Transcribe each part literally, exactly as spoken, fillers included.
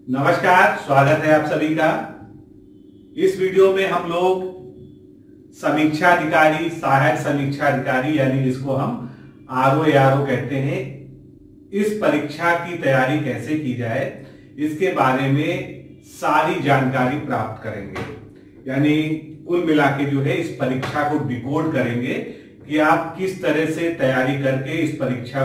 नमस्कार, स्वागत है आप सभी का। इस वीडियो में हम लोग समीक्षा अधिकारी, सहायक समीक्षा अधिकारी यानी जिसको हम आर ओ ए आर ओ कहते हैं, इस परीक्षा की तैयारी कैसे की जाए इसके बारे में सारी जानकारी प्राप्त करेंगे। यानी कुल मिला के जो है इस परीक्षा को डिकोड करेंगे कि आप किस तरह से तैयारी करके इस परीक्षा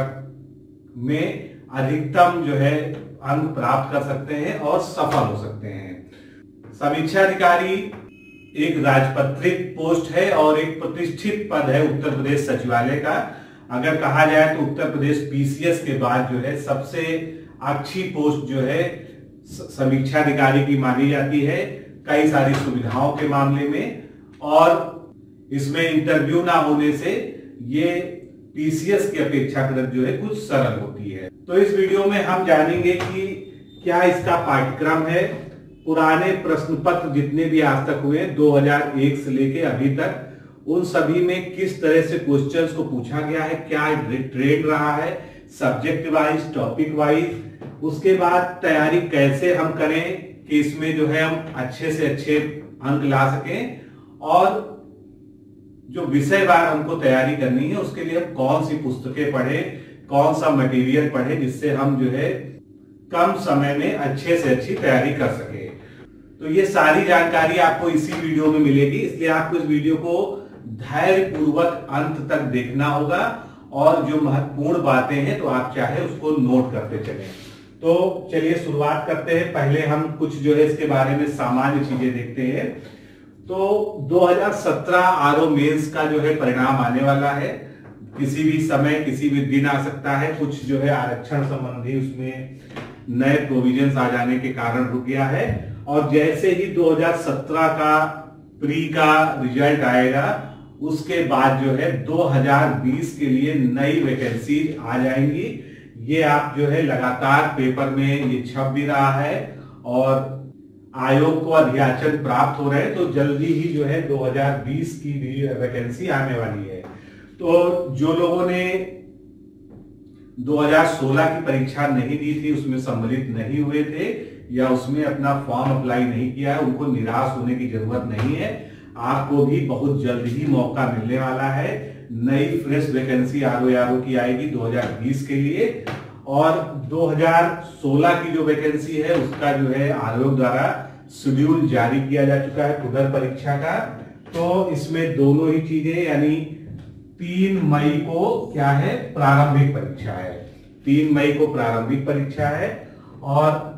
में अधिकतम जो है अंक प्राप्त कर सकते हैं और सफल हो सकते हैं। समीक्षा अधिकारी एक राजपत्रित पोस्ट है और एक प्रतिष्ठित पद है उत्तर प्रदेश सचिवालय का। अगर कहा जाए तो Uttar Pradesh P C S के बाद जो है सबसे अच्छी पोस्ट जो है समीक्षा अधिकारी की मानी जाती है, कई सारी सुविधाओं के मामले में, और इसमें इंटरव्यू ना होने से ये पी सी एस की अपेक्षाकृत जो है कुछ सरल होती है। तो इस वीडियो में हम जानेंगे कि क्या इसका पाठ्यक्रम है, पुराने प्रश्न पत्र जितने भी आज तक हुए दो हज़ार एक से लेके अभी तक, उन सभी में किस तरह से क्वेश्चंस को पूछा गया है, क्या ट्रेंड रहा है सब्जेक्ट वाइज, टॉपिक वाइज। उसके बाद तैयारी कैसे हम करें कि इसमें जो है हम अच्छे से अच्छे अंक ला सकें, और जो विषय वार हमको तैयारी करनी है उसके लिए हम कौन सी पुस्तकें पढ़ें, कौन सा मटेरियल पढ़ें जिससे हम जो है कम समय में अच्छे से अच्छी तैयारी कर सके। तो ये सारी जानकारी आपको इसी वीडियो में मिलेगी, इसलिए आपको इस वीडियो को धैर्य पूर्वक अंत तक देखना होगा, और जो महत्वपूर्ण बातें हैं तो आप चाहे उसको नोट करते चलें। तो चलिए शुरुआत करते हैं। पहले हम कुछ जो है इसके बारे में सामान्य चीजें देखते हैं। तो दो हज़ार सत्रह आर ओ मेंस का जो है परिणाम आने वाला है, किसी भी समय किसी भी दिन आ सकता है। कुछ जो है आरक्षण संबंधी उसमें नए प्रोविजंस आ जाने के कारण रुक गया है, और जैसे ही दो हज़ार सत्रह का प्री का रिजल्ट आएगा उसके बाद जो है दो हज़ार बीस के लिए नई वैकेंसी आ जाएंगी। ये आप जो है लगातार पेपर में ये छप भी रहा है और आयोग को अध्याचन प्राप्त हो रहे हैं, तो जल्दी ही जो है दो हज़ार बीस की भी वैकेंसी आने वाली है। तो जो लोगों ने दो हज़ार सोलह की परीक्षा नहीं दी थी, उसमें सम्मिलित नहीं हुए थे या उसमें अपना फॉर्म अप्लाई नहीं किया है, उनको निराश होने की जरूरत नहीं है। आपको भी बहुत जल्द ही मौका मिलने वाला है। नई fresh vacancy R O A R O की आएगी दो हज़ार बीस के लिए, और दो हज़ार सोलह की जो वैकेंसी है उसका जो है आयोग द्वारा शेड्यूल जारी किया जा चुका है पुनर्परीक्षा का। तो इसमें दोनों ही चीजें, यानी तीन मई को क्या है प्रारंभिक परीक्षा है, तीन मई को प्रारंभिक परीक्षा है, और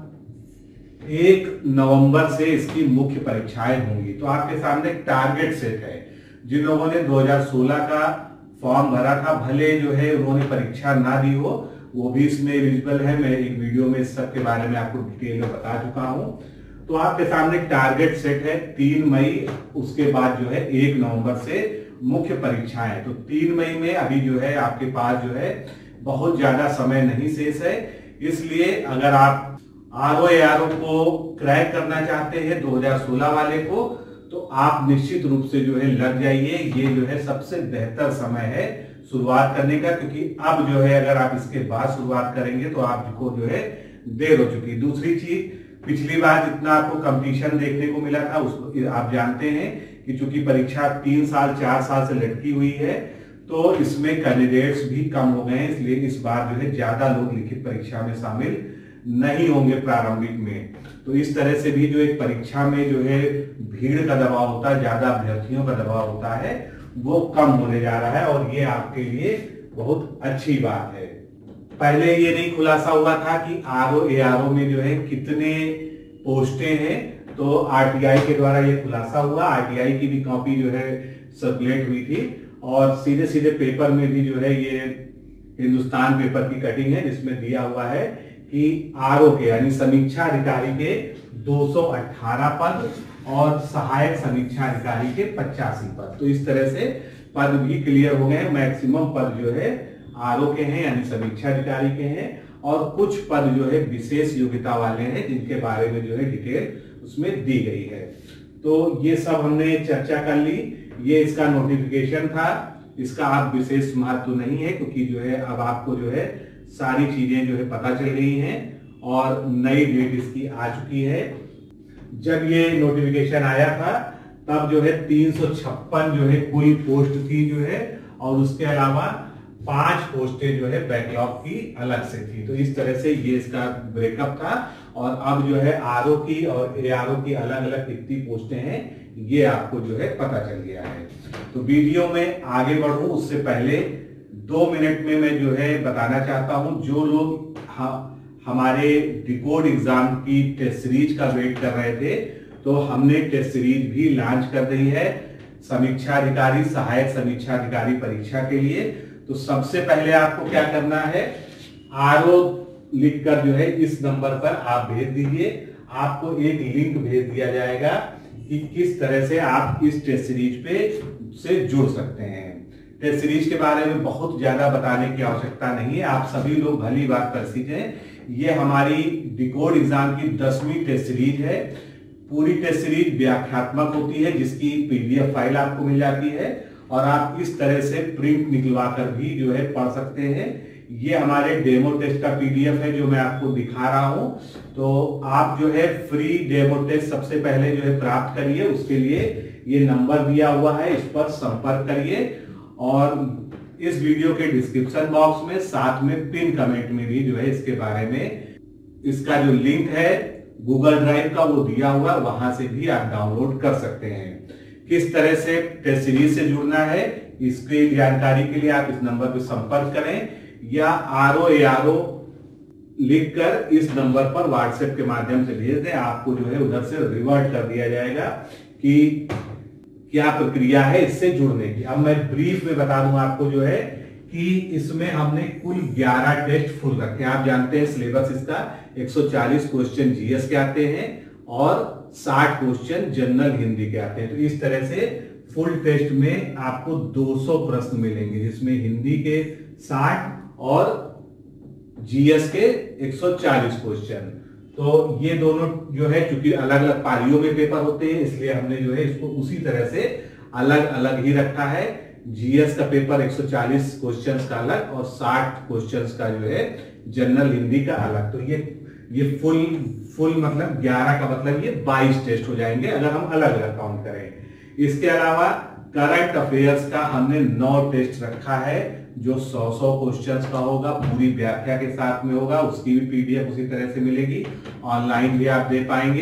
एक नवंबर से इसकी मुख्य परीक्षाएं होंगी। तो आपके सामने टारगेट सेट है। जिन लोगों ने दो हज़ार सोलह का फॉर्म भरा था, भले जो है उन्होंने परीक्षा ना दी हो, वो भी इसमें एलिजिबल है। मैं एक वीडियो में इस सब के बारे में आपको डिटेल में बता चुका हूं। तो आपके सामने टारगेट सेट है तीन मई, उसके बाद जो है एक नवंबर से मुख्य परीक्षाएं। तो तीन मई में अभी जो है आपके पास जो है बहुत ज्यादा समय नहीं शेष है, इसलिए अगर आप आर ओ ए आर ओ को क्रैक करना चाहते हैं दो हज़ार सोलह वाले को, तो आप निश्चित रूप से जो है लग जाइए। ये जो है सबसे बेहतर समय है शुरुआत करने का, क्योंकि अब जो है अगर आप इसके बाद शुरुआत करेंगे तो आपको जो है देर हो चुकी। दूसरी चीज, पिछली बार जितना आपको कंपटीशन देखने को मिला था उसको आप जानते हैं कि चूंकि परीक्षा तीन साल चार साल से लटकी हुई है, तो इसमें कैंडिडेट्स भी कम हो गए हैं, इसलिए इस बार जो है ज्यादा लोग लिखित परीक्षा में शामिल नहीं होंगे प्रारंभिक में। तो इस तरह से भी जो एक परीक्षा में जो है भीड़ का दबाव होता है, ज्यादा अभ्यर्थियों का दबाव होता है, वो कम होने जा रहा है, और ये आपके लिए बहुत अच्छी बात है। पहले ये नहीं खुलासा हुआ था कि आर ओ ए आर ओ में जो है कितने पोस्टें हैं, तो आर टी आई के द्वारा ये खुलासा हुआ। आर टी आई की भी कॉपी जो है सर्कुलेट हुई थी, और सीधे सीधे पेपर में भी जो है ये हिंदुस्तान पेपर की कटिंग है जिसमें दिया हुआ है कि आर ओ के यानी समीक्षा अधिकारी के दो सौ अठारह पद और सहायक समीक्षा अधिकारी के पचासी पद। तो इस तरह से पद भी क्लियर हो गए। मैक्सिमम पद जो है आर ओ के हैं यानी समीक्षा अधिकारी के हैं, और कुछ पद जो है विशेष योग्यता वाले हैं जिनके बारे में जो है डिटेल उसमें दी गई है। तो ये सब हमने चर्चा कर ली। ये इसका नोटिफिकेशन था, इसका आप विशेष महत्व नहीं है, क्योंकि जो है अब आपको जो है सारी चीजें जो है पता चल गई हैं, और नई डेट इसकी आ चुकी है। जब ये नोटिफिकेशन आया था तब जो है तीन सौ छप्पन जो है कुल पोस्ट थी जो है, और उसके अलावा पांच पोस्टें जो है बैकलॉग की अलग से थी। तो इस तरह से ये इसका ब्रेकअप था, और अब जो है आरओ की और एआरओ की अलग अलग कितनी पोस्टें हैं ये आपको जो है पता चल गया है। तो वीडियो में आगे बढ़ूं उससे पहले दो मिनट में मैं जो है बताना चाहता हूं, जो लोग हमारे डिकोड एग्जाम की टेस्ट सीरीज का वेट कर रहे थे, तो हमने टेस्ट सीरीज भी लॉन्च कर दी है समीक्षा अधिकारी, सहायक समीक्षा अधिकारी परीक्षा के लिए। तो सबसे पहले आपको क्या करना है, आरओ लिखकर जो है इस नंबर पर आप भेज दीजिए। आपको एक लिंक भेज दिया जाएगा कि किस तरह से आप इस टेस्ट सीरीज पे से जुड़ सकते हैं। टेस्ट सीरीज के बारे में बहुत ज्यादा बताने की आवश्यकता नहीं है, आप सभी लोग भली बात कर सीखें। ये हमारी डिकोड एग्जाम की दसवीं टेस्ट सीरीज है। पूरी टेस्ट सीरीज व्याख्यात्मक होती है, जिसकी पीडीएफ फाइल आपको मिल जाती है, और आप इस तरह से प्रिंट निकलवा कर भी जो है पढ़ सकते हैं। ये हमारे डेमो टेस्ट का पीडीएफ है जो मैं आपको दिखा रहा हूं। तो आप जो है फ्री डेमो टेस्ट सबसे पहले जो है प्राप्त करिए, उसके लिए ये नंबर दिया हुआ है, इस पर संपर्क करिए, और इस वीडियो के डिस्क्रिप्शन बॉक्स में साथ में पिन कमेंट में भी जो है इसके बारे में इसका जो लिंक है गूगल ड्राइव का वो दिया हुआ, वहां से भी आप डाउनलोड कर सकते हैं। किस तरह से टेस्ट सीरीज से जुड़ना है इसकी जानकारी के लिए आप इस नंबर पर संपर्क करें, या आरओ एआरओ लिखकर इस नंबर पर व्हाट्सएप के माध्यम से भेज दें। आपको जो है उधर से रिवर्ट कर दिया जाएगा कि क्या प्रक्रिया है इससे जुड़ने की। अब मैं ब्रीफ में बता दूं आपको जो है कि इसमें हमने कुल ग्यारह टेस्ट फुल रखे हैं। आप जानते हैं सिलेबस इसका एक सौ चालीस क्वेश्चन जीएस के आते हैं और साठ क्वेश्चन जनरल हिंदी के आते हैं। तो इस तरह से फुल टेस्ट में आपको दो सौ प्रश्न मिलेंगे, जिसमें हिंदी के साठ और जीएस के एक सौ चालीस क्वेश्चन। तो ये दोनों जो है चूंकि अलग अलग पारियों में पेपर होते हैं, इसलिए हमने जो है इसको उसी तरह से अलग अलग ही रखा है। जीएस का पेपर एक सौ चालीस क्वेश्चंस का अलग और साठ क्वेश्चंस का जो है जनरल हिंदी का अलग। तो ये ये फुल फुल मतलब ग्यारह का मतलब ये बाईस टेस्ट हो जाएंगे अगर हम अलग अलग काउंट करें। इसके अलावा करंट अफेयर्स का हमने नौ टेस्ट रखा है, जो सौ सौ क्वेश्चंस का होगा, पूरी व्याख्या के साथ में होगा। उसकी भी पीडीएफ उसी तरह से मिलेगी, ऑनलाइन भी आप दे पाएंगे।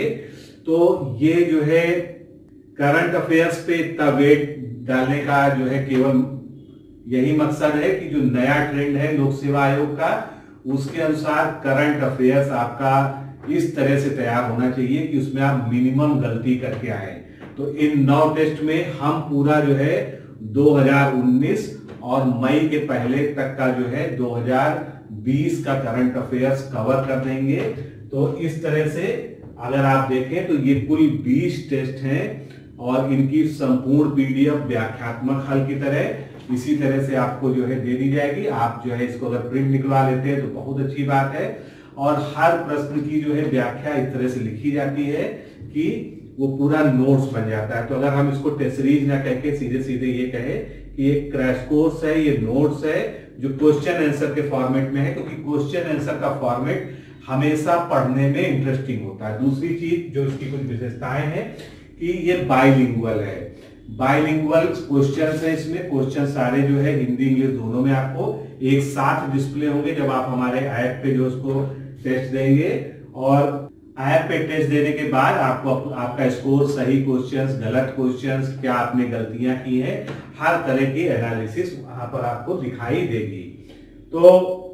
तो ये जो है करंट अफेयर्स पे इतना वेट डालने का जो है केवल यही मकसद है कि जो नया ट्रेंड है लोक सेवा आयोग का, उसके अनुसार करंट अफेयर्स आपका इस तरह से तैयार होना चाहिए कि उसमें आप मिनिमम गलती करके आए। तो इन नौ टेस्ट में हम पूरा जो है दो हज़ार उन्नीस और मई के पहले तक का जो है दो हज़ार बीस का करंट अफेयर्स कवर कर देंगे। तो इस तरह से अगर आप देखें तो ये कुल बीस टेस्ट हैं और इनकी संपूर्ण पीडीएफ व्याख्यात्मक हल की तरह इसी तरह से आपको जो है दे दी जाएगी। आप जो है इसको अगर प्रिंट निकलवा लेते हैं तो बहुत अच्छी बात है। और हर प्रश्न की जो है व्याख्या इस तरह से लिखी जाती है कि वो पूरा नोट्स बन जाता है। तो अगर हम इसको टेस्ट सीरीज ना कह के सीधे सीधे ये कहे कि ये क्रैश कोर्स है, ये नोट्स है जो क्वेश्चन आंसर के फॉर्मेट में है, क्योंकि क्वेश्चन आंसर का फॉर्मेट हमेशा पढ़ने में इंटरेस्टिंग होता है। दूसरी चीज जो इसकी कुछ विशेषताएं हैं कि ये बाइलिंगुअल है, बाइलिंगुअल क्वेश्चंस है। इसमें क्वेश्चन सारे जो है हिंदी इंग्लिश दोनों में आपको एक साथ डिस्प्ले होंगे जब आप हमारे ऐप पे जो उसको टेस्ट देंगे। और ऐप पे टेस्ट देने के बाद आपको आपका स्कोर, सही क्वेश्चंस, गलत क्वेश्चंस, क्या आपने गलतियां की है, हर तरह की एनालिसिस वहां पर आपको दिखाई देगी। तो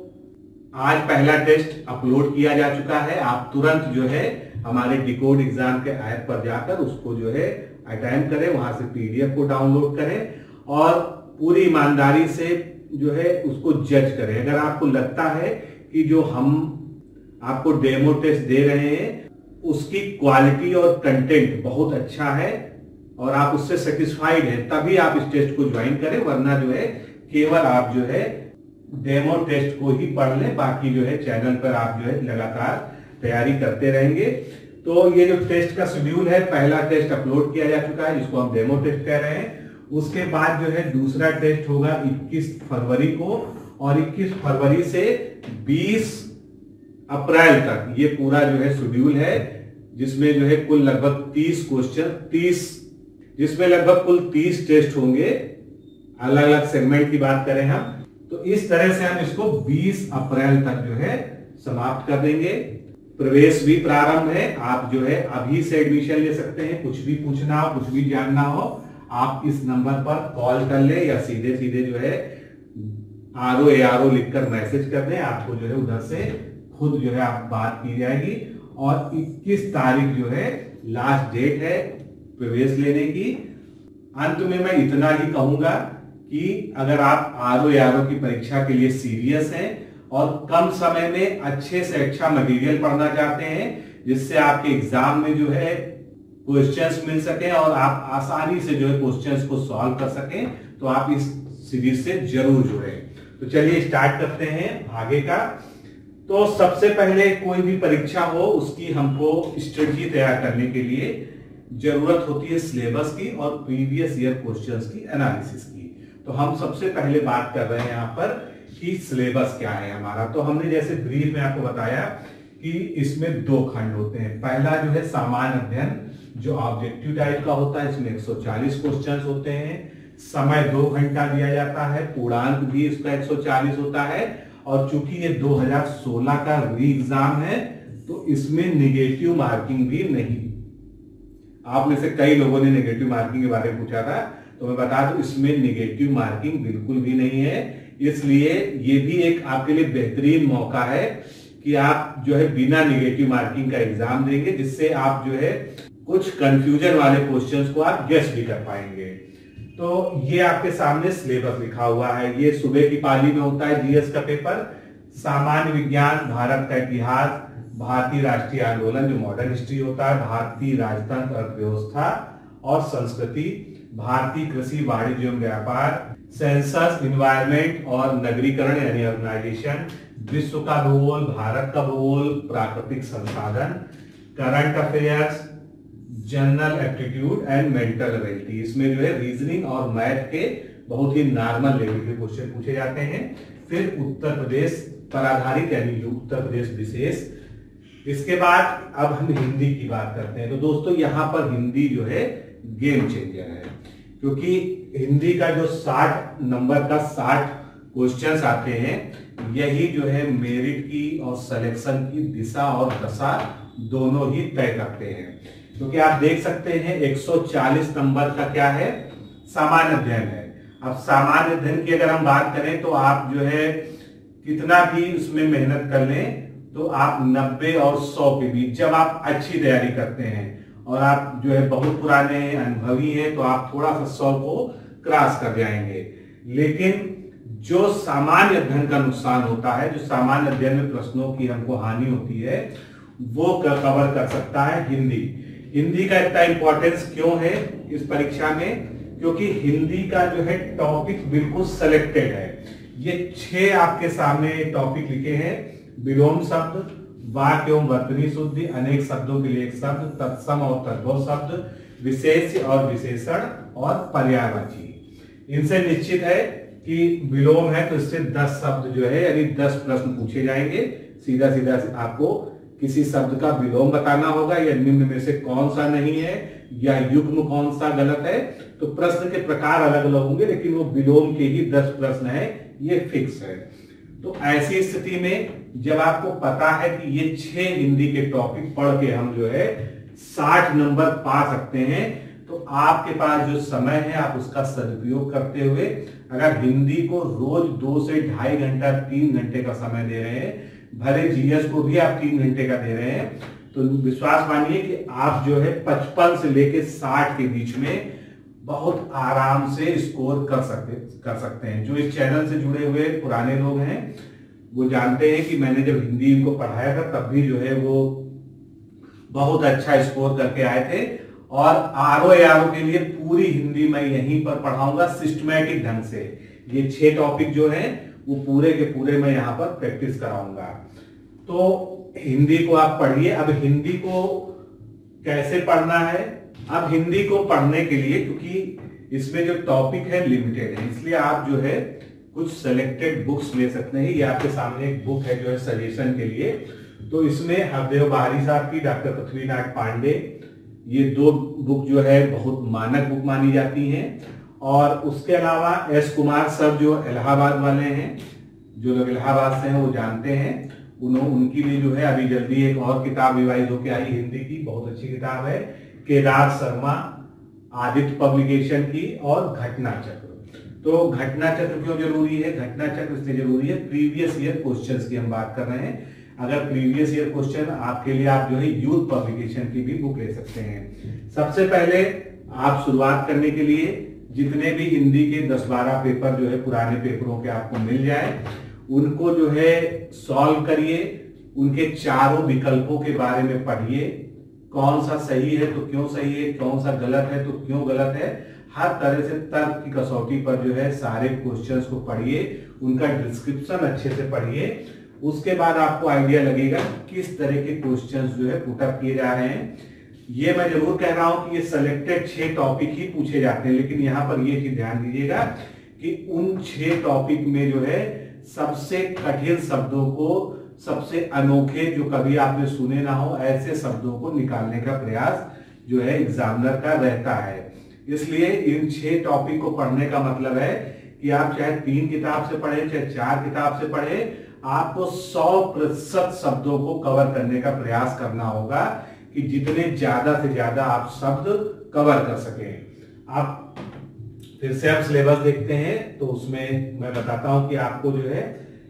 आज पहला टेस्ट अपलोड किया जा चुका है। आप तुरंत जो है हमारे डिकोड एग्जाम के ऐप पर जाकर उसको जो है अटेम्प्ट करें, वहां से पीडीएफ को डाउनलोड करें और पूरी ईमानदारी से जो है उसको जज करें। अगर आपको लगता है कि जो हम आपको डेमो टेस्ट दे रहे हैं उसकी क्वालिटी और कंटेंट बहुत अच्छा है और आप उससे सेटिस्फाइड हैं, तभी आप इस टेस्ट को ज्वाइन करें। वरना जो है केवल आप जो है डेमो टेस्ट को ही पढ़ लें, बाकी जो है चैनल पर आप जो है लगातार तैयारी करते रहेंगे। तो ये जो टेस्ट का शेड्यूल है, पहला टेस्ट अपलोड किया जा चुका है जिसको हम डेमो टेस्ट कह रहे हैं। उसके बाद जो है दूसरा टेस्ट होगा इक्कीस फरवरी को और इक्कीस फरवरी से बीस अप्रैल तक ये पूरा जो है शेड्यूल है, जिसमें जो है कुल लगभग तीस क्वेश्चन तीस जिसमें लगभग कुल तीस टेस्ट होंगे। अलग अलग सेगमेंट की बात करें हम तो इस तरह से हम इसको बीस अप्रैल तक जो है समाप्त कर देंगे। प्रवेश भी प्रारंभ है, आप जो है अभी से एडमिशन ले सकते हैं। कुछ भी पूछना हो, कुछ भी जानना हो, आप इस नंबर पर कॉल कर ले या सीधे सीधे जो है आर ओ ए आर ओ लिखकर मैसेज कर दें। आपको जो है उधर से खुद जो है आप बात की जाएगी। और इक्कीस तारीख जो है लास्ट डेट है प्रवेश लेने की। अंत में मैं इतना ही कहूंगा कि अगर आप are O A R O की परीक्षा के लिए सीरियस हैं और कम समय में अच्छे से अच्छा मटेरियल पढ़ना चाहते हैं, जिससे आपके एग्जाम में जो है क्वेश्चंस मिल सके और आप आसानी से जो है क्वेश्चंस को सॉल्व कर सकें, तो आप इस सीरीज से जरूर जुड़े। तो चलिए स्टार्ट करते हैं आगे का। तो सबसे पहले कोई भी परीक्षा हो उसकी हमको स्ट्रेटजी तैयार करने के लिए जरूरत होती है सिलेबस की और प्रीवियस ईयर क्वेश्चंस की एनालिसिस की। तो हम सबसे पहले बात कर रहे हैं यहाँ पर कि सिलेबस क्या है हमारा। तो हमने जैसे ब्रीफ में आपको बताया कि इसमें दो खंड होते हैं। पहला जो है सामान्य अध्ययन, जो ऑब्जेक्टिव टाइप का होता है, इसमें एक सौ चालीस क्वेश्चंस होते हैं। समय दो घंटा दिया जाता है, पूर्णांक भी इसका एक सौ चालीस होता है। और चूंकि ये दो हज़ार सोलह का री एग्जाम है तो इसमें निगेटिव मार्किंग भी नहीं। आप में से कई लोगों ने नेगेटिव मार्किंग के बारे में पूछा था, तो मैं बता दूं इसमें निगेटिव मार्किंग बिल्कुल भी नहीं है। इसलिए ये भी एक आपके लिए बेहतरीन मौका है कि आप जो है बिना निगेटिव मार्किंग का एग्जाम देंगे, जिससे आप जो है कुछ कंफ्यूजन वाले क्वेश्चंस को आप गेस भी कर पाएंगे। तो ये आपके सामने सिलेबस लिखा हुआ है। ये सुबह की पाली में होता है जीएस का पेपर। सामान्य विज्ञान, भारत का इतिहास, भारतीय राष्ट्रीय आंदोलन जो मॉडर्न हिस्ट्री होता है, भारतीय राजतंत्र अर्थव्यवस्था और संस्कृति, भारतीय कृषि वाणिज्य एवं व्यापार, सेंसस, इन्वायरमेंट और नगरीकरण यानी अर्बनाइजेशन, विश्व का भूगोल, भारत का भूगोल, प्राकृतिक संसाधन, current affairs, general aptitude and mental ability. इसमें जो है रीजनिंग और मैथ के बहुत ही नॉर्मल लेवल के क्वेश्चन पूछे जाते हैं। फिर उत्तर प्रदेश पर आधारित यानी उत्तर प्रदेश विशेष। इसके बाद अब हम हिंदी की बात करते हैं। तो दोस्तों यहाँ पर हिंदी जो है गेम चेंजर है, क्योंकि हिंदी का जो साठ नंबर का साठ क्वेश्चंस आते हैं, यही जो है मेरिट की और सिलेक्शन की दिशा और दशा दोनों ही तय करते हैं। क्योंकि आप देख सकते हैं एक सौ चालीस नंबर का क्या है, सामान्य अध्ययन है। अब सामान्य अध्ययन की अगर हम बात करें तो आप जो है कितना भी उसमें मेहनत कर लें तो आप नब्बे और सौ के बीच, जब आप अच्छी तैयारी करते हैं और आप जो है बहुत पुराने अनुभवी हैं, तो आप थोड़ा सा सौ को क्रॉस कर जाएंगे। लेकिन जो सामान्य अध्ययन का नुकसान होता है, जो सामान्य अध्ययन में प्रश्नों की हमको हानि होती है, वो कवर कर सकता है हिंदी। हिंदी का इतना इंपॉर्टेंस क्यों है इस परीक्षा में? क्योंकि हिंदी का जो है टॉपिक बिल्कुल सेलेक्टेड है। ये छह आपके सामने टॉपिक लिखे हैं: विलोम शब्द, वाक्य एवं वर्तनी शुद्धि, अनेक शब्दों के लिए एक शब्द, तत्सम और तद्भव शब्द, विशेष और विशेषण और पर्यायवाची। इनसे निश्चित है कि विलोम है तो इससे दस शब्द जो है यानी दस प्रश्न पूछे जाएंगे। सीधा सीधा आपको किसी शब्द का विलोम बताना होगा या निम्न में से कौन सा नहीं है या युग्म कौन सा गलत है। तो प्रश्न के प्रकार अलग अलग होंगे, लेकिन वो विलोम के ही दस प्रश्न है, ये फिक्स है। तो ऐसी स्थिति में जब आपको पता है कि ये छह हिंदी के टॉपिक पढ़ के हम जो है साठ नंबर पा सकते हैं, तो आपके पास जो समय है आप उसका सदुपयोग करते हुए अगर हिंदी को रोज दो से ढाई घंटा तीन घंटे का समय दे रहे हैं, भले जीएस को भी आप तीन घंटे का दे रहे हैं, तो विश्वास मानिए कि आप जो है पचपन से लेके साठ के बीच में बहुत आराम से स्कोर कर सकते कर सकते हैं। जो इस चैनल से जुड़े हुए पुराने लोग हैं वो जानते हैं कि मैंने जब हिंदी इनको पढ़ाया था तब भी जो है वो बहुत अच्छा स्कोर करके आए थे। और आर ओ ए आर ओ के लिए पूरी हिंदी मैं यहीं पर पढ़ाऊंगा सिस्टमैटिक ढंग से। ये छह टॉपिक जो हैं वो पूरे के पूरे मैं यहाँ पर प्रैक्टिस कराऊंगा। तो हिंदी को आप पढ़िए। अब हिंदी को कैसे पढ़ना है? अब हिंदी को पढ़ने के लिए, क्योंकि इसमें जो टॉपिक है लिमिटेड है, इसलिए आप जो है कुछ सेलेक्टेड बुक्स ले सकते हैं। ये आपके सामने एक बुक है जो है सजेशन के लिए, तो इसमें हरदेव बहारी साहब की, डॉक्टर पृथ्वीनाथ पांडे, ये दो बुक जो है बहुत मानक बुक मानी जाती हैं। और उसके अलावा एस कुमार सर जो इलाहाबाद वाले हैं, जो लोग इलाहाबाद से हैं वो जानते हैं, उन्होंने उनकी भी जो है अभी जल्दी एक और किताब रिवाइज होके आई हिंदी की, बहुत अच्छी किताब है, केदार शर्मा आदित्य पब्लिकेशन की, और घटना चक्र। तो घटना चक्र क्यों जरूरी है? घटना चक्र इसलिए जरूरी है, प्रीवियस ईयर क्वेश्चंस की हम बात कर रहे हैं। अगर प्रीवियस ईयर क्वेश्चन आपके लिए, आप जो है यूथ पब्लिकेशन की भी बुक ले सकते हैं। सबसे पहले आप शुरुआत करने के लिए जितने भी हिंदी के दस बारह पेपर जो है पुराने पेपरों के आपको मिल जाए, उनको जो है सॉल्व करिए, उनके चारों विकल्पों के बारे में पढ़िए, कौन सा सही है तो क्यों सही है, कौन सा गलत है तो क्यों गलत है, हर तरह से तर्क की कसौटी पर जो है सारे क्वेश्चंस को पढ़िए, उनका डिस्क्रिप्शन अच्छे से पढ़िए। उसके बाद आपको आइडिया लगेगा किस तरह के क्वेश्चंस जो है पुटअप किए जा रहे हैं। ये मैं जरूर कह रहा हूं कि ये सिलेक्टेड छह टॉपिक ही पूछे जाते हैं, लेकिन यहाँ पर ये चीज ध्यान दीजिएगा कि उन छह टॉपिक में जो है सबसे कठिन शब्दों को, सबसे अनोखे जो कभी आपने सुने ना हो ऐसे शब्दों को निकालने का प्रयास जो है एग्जामिनर का रहता है। इसलिए इन छह टॉपिक को पढ़ने का मतलब है कि आप चाहे तीन किताब से पढ़े, चाहे चार किताब से पढ़े, आपको सौ प्रतिशत शब्दों को कवर करने का प्रयास करना होगा कि जितने ज्यादा से ज्यादा आप शब्द कवर कर सकें। आप फिर से आप सिलेबस देखते हैं तो उसमें मैं बताता हूं कि आपको जो है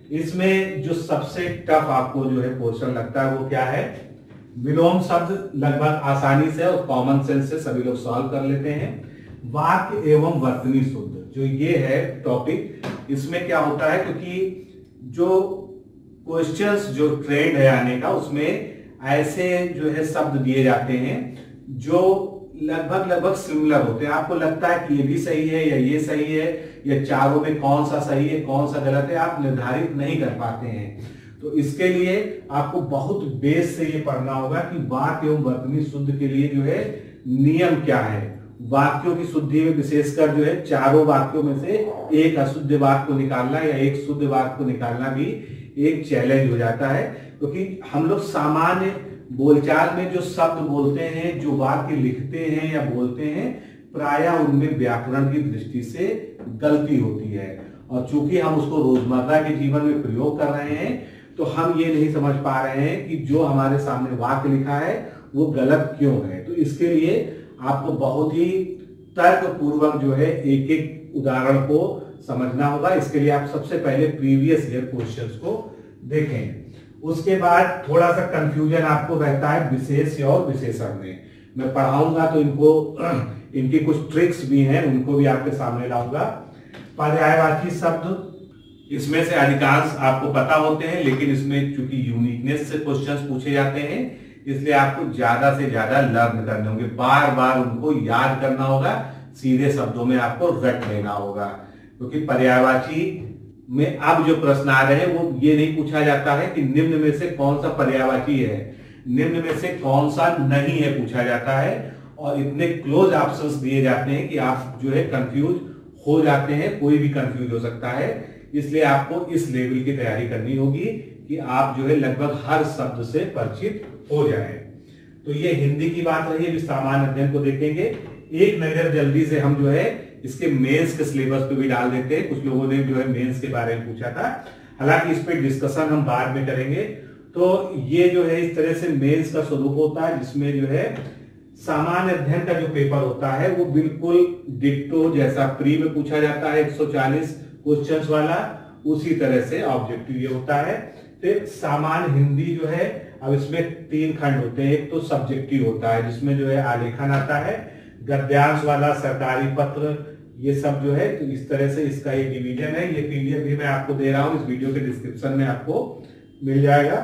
इसमें जो सबसे टफ आपको जो है पोर्शन लगता है वो क्या है। विलोम शब्द लगभग आसानी से और कॉमन सेंस से सभी लोग सॉल्व कर लेते हैं। वाक्य एवं वर्तनी शुद्ध जो ये है टॉपिक, इसमें क्या होता है, क्योंकि जो क्वेश्चंस जो ट्रेंड है आने का, उसमें ऐसे जो है शब्द दिए जाते हैं जो लगभग लगभग सिमिलर होते हैं। आपको लगता है कि ये भी सही है या ये सही है या चारों में कौन सा सही है कौन सा गलत है, आप निर्धारित नहीं कर पाते हैं। तो इसके लिए आपको बहुत बेस से ये पढ़ना होगा कि वाक्य एवं वर्तनी शुद्ध के लिए जो है नियम क्या है। वाक्यों की शुद्धि में विशेषकर जो है चारों वाक्यों में से एक अशुद्ध वाक्य को निकालना या एक शुद्ध वाक्य को निकालना भी एक चैलेंज हो जाता है, क्योंकि हम लोग सामान्य बोलचाल में जो शब्द बोलते हैं, जो वाक्य लिखते हैं या बोलते हैं, प्रायः उनमें व्याकरण की दृष्टि से गलती होती है। और चूंकि हम उसको रोजमर्रा के जीवन में प्रयोग कर रहे हैं तो हम ये नहीं समझ पा रहे हैं कि जो हमारे सामने वाक्य लिखा है वो गलत क्यों है। तो इसके लिए आपको बहुत ही तर्क पूर्वक जो है एक एक उदाहरण को समझना होगा। इसके लिए आप सबसे पहले प्रीवियस ईयर क्वेश्चंस को देखें। उसके बाद थोड़ा सा कंफ्यूजन आपको रहता है विशेष और विशेषण में। मैं पढ़ाऊंगा तो इनको इनकी कुछ ट्रिक्स भी हैं, उनको भी आपके सामने लाऊंगा। पर्यायवाची शब्द, इसमें से अधिकांश आपको पता होते हैं, लेकिन इसमें चूंकि यूनिकनेस से क्वेश्चंस पूछे जाते हैं इसलिए आपको ज्यादा से ज्यादा लर्न करने होंगे, बार बार उनको याद करना होगा, सीधे शब्दों में आपको रट लेना होगा। क्योंकि पर्यायवाची में अब जो प्रश्न आ रहे हैं वो ये नहीं पूछा जाता है कि निम्न में से कौन सा पर्यायवाची है, निम्न में से कौन सा नहीं है पूछा जाता है। और इतने क्लोज ऑप्शंस दिए जाते हैं कि आप जो है कंफ्यूज हो जाते हैं, कोई भी कंफ्यूज हो सकता है। इसलिए आपको इस लेवल की तैयारी करनी होगी कि आप जो है लगभग हर शब्द से परिचित हो जाए। तो ये हिंदी की बात रही है। सामान्य अध्ययन को देखेंगे, एक नजर जल्दी से हम जो है इसके मेंस के सिलेबस पे भी डाल देते हैं। कुछ लोगों ने जो है मेंस के बारे में पूछा था, हालांकि इस पे डिस्कशन हम बाद में करेंगे। तो ये जो है इस तरह से मेंस का स्वरूप होता है, जिसमें जो है सामान्य अध्ययन का जो पेपर होता है वो बिल्कुल डिक्टो जैसा प्री में पूछा जाता है एक सौ चालीस क्वेश्चंस वाला, उसी तरह से ऑब्जेक्टिव ये होता है। फिर सामान्य हिंदी जो है, अब इसमें तीन खंड होते हैं। एक तो सब्जेक्टिव होता है जिसमें जो है आलेखन आता है, गद्यांश वाला, सरकारी पत्र, ये सब जो है। तो इस तरह से इसका एक डिवीजन है। ये पीडीएफ भी मैं आपको दे रहा हूं, इस वीडियो के डिस्क्रिप्शन में आपको मिल जाएगा।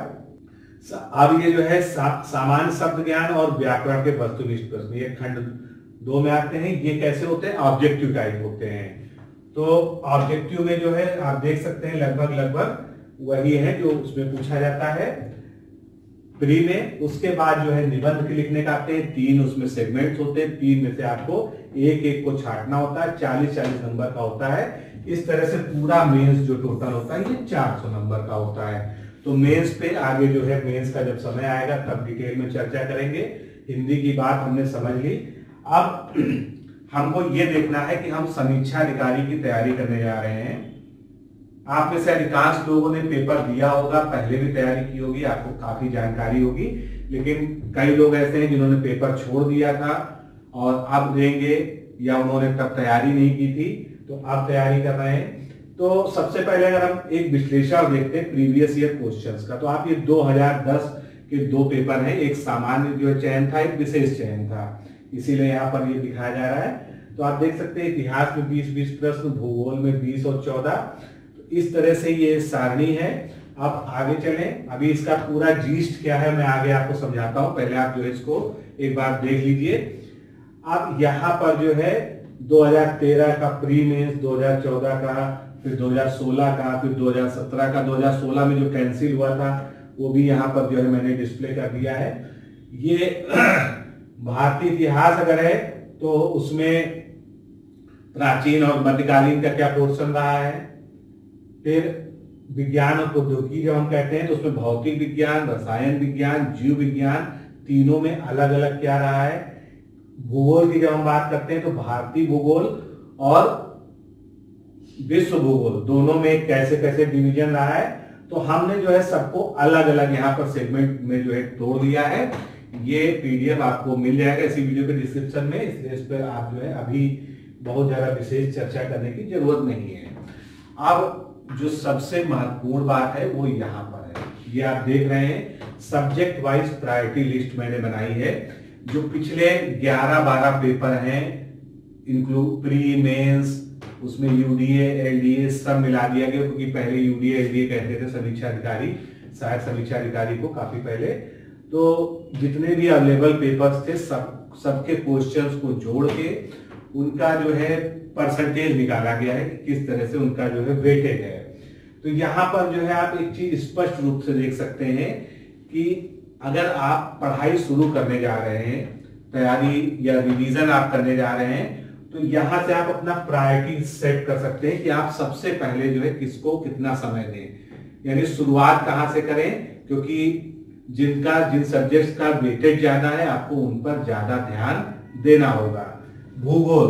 अब ये जो है सा, सामान्य शब्द ज्ञान और व्याकरण के वस्तुनिष्ठ प्रश्न, ये खंड दो में आते हैं। ये कैसे होते हैं? ऑब्जेक्टिव टाइप होते हैं। तो ऑब्जेक्टिव में जो है आप देख सकते हैं लगभग लगभग वही है जो उसमें पूछा जाता है प्री में। उसके बाद जो है निबंध के लिखने का आते हैं, तीन उसमें सेगमेंट्स होते हैं, तीन में से आपको एक एक को छांटना होता है, चालीस चालीस नंबर का होता है। इस तरह से पूरा मेंस जो टोटल होता है ये चार सौ नंबर का होता है। तो मेंस पे आगे जो है मेंस का जब समय आएगा तब डिटेल में चर्चा करेंगे। हिंदी की बात हमने समझ ली। अब हमको ये देखना है कि हम समीक्षा अधिकारी की तैयारी करने जा रहे हैं। आप में से अधिकांश लोगों ने पेपर दिया होगा, पहले भी तैयारी की होगी, आपको काफी जानकारी होगी, लेकिन कई लोग ऐसे हैं जिन्होंने पेपर छोड़ दिया था और अब देंगे या उन्होंने तब तैयारी नहीं की थी तो अब तैयारी कर रहे हैं। तो सबसे पहले अगर हम एक विश्लेषण देखते हैं प्रीवियस ईयर क्वेश्चंस का, तो आप ये दो हज़ार दस के दो पेपर हैं, एक सामान्य जो चयन था, एक विशेष चयन था, इसीलिए यहाँ पर ये दिखाया जा रहा है। तो आप देख सकते हैं इतिहास में बीस बीस प्रश्न, भूगोल में बीस और चौदह, तो इस तरह से ये सारणी है। अब आगे चलें, अभी इसका पूरा जीस्ट क्या है मैं आगे आपको समझाता हूं, पहले आप जो है इसको एक बार देख लीजिए। अब यहाँ पर जो है दो हज़ार तेरह का प्री मेंस, दो हज़ार चौदह का, फिर दो हज़ार सोलह का, फिर दो हज़ार सत्रह का, दो हज़ार सोलह में जो कैंसिल हुआ था वो भी यहाँ पर जो है मैंने डिस्प्ले कर दिया है। ये भारतीय इतिहास अगर है तो उसमें प्राचीन और मध्यकालीन का क्या पोर्शन रहा है। फिर विज्ञान और प्रौद्योगिकी जब हम कहते हैं तो उसमें भौतिक विज्ञान, रसायन विज्ञान, जीव विज्ञान, तीनों में अलग अलग क्या रहा है। भूगोल की जब हम बात करते हैं तो भारतीय भूगोल और विश्व भूगोल दोनों में कैसे कैसे डिवीजन रहा है। तो हमने जो है सबको अलग अलग यहाँ पर सेगमेंट में जो है तोड़ दिया है। ये पीडीएफ आपको मिल जाएगा इसी वीडियो के डिस्क्रिप्शन में, इसलिए इस पर आप जो है अभी बहुत ज्यादा विशेष चर्चा करने की जरूरत नहीं है। अब जो सबसे महत्वपूर्ण बात है वो यहाँ पर है, ये आप देख रहे हैं सब्जेक्ट वाइज प्रायोरिटी लिस्ट मैंने बनाई है। जो पिछले ग्यारह बारह पेपर हैं इंक्लूड प्री मेंस, उसमें यूडीए एलडीए सब मिला दिया गया, क्योंकि पहले यूडीए एलडीए कहते थे समीक्षा अधिकारी, सहायक समीक्षा अधिकारी को काफी पहले। तो जितने भी अवेलेबल पेपर्स थे सब सबके क्वेश्चंस को जोड़ के उनका जो है परसेंटेज निकाला गया है कि किस तरह से उनका जो है वेटेज है। तो यहाँ पर जो है आप एक चीज स्पष्ट रूप से देख सकते हैं कि अगर आप पढ़ाई शुरू करने जा रहे हैं, तैयारी या रिवीजन आप करने जा रहे हैं, तो यहां से आप अपना प्रायोरिटी सेट कर सकते हैं कि आप सबसे पहले जो है किसको कितना समय दें, यानी शुरुआत कहां से करें, क्योंकि जिनका जिन सब्जेक्ट्स का वेटेज ज्यादा है आपको उन पर ज्यादा ध्यान देना होगा। भूगोल,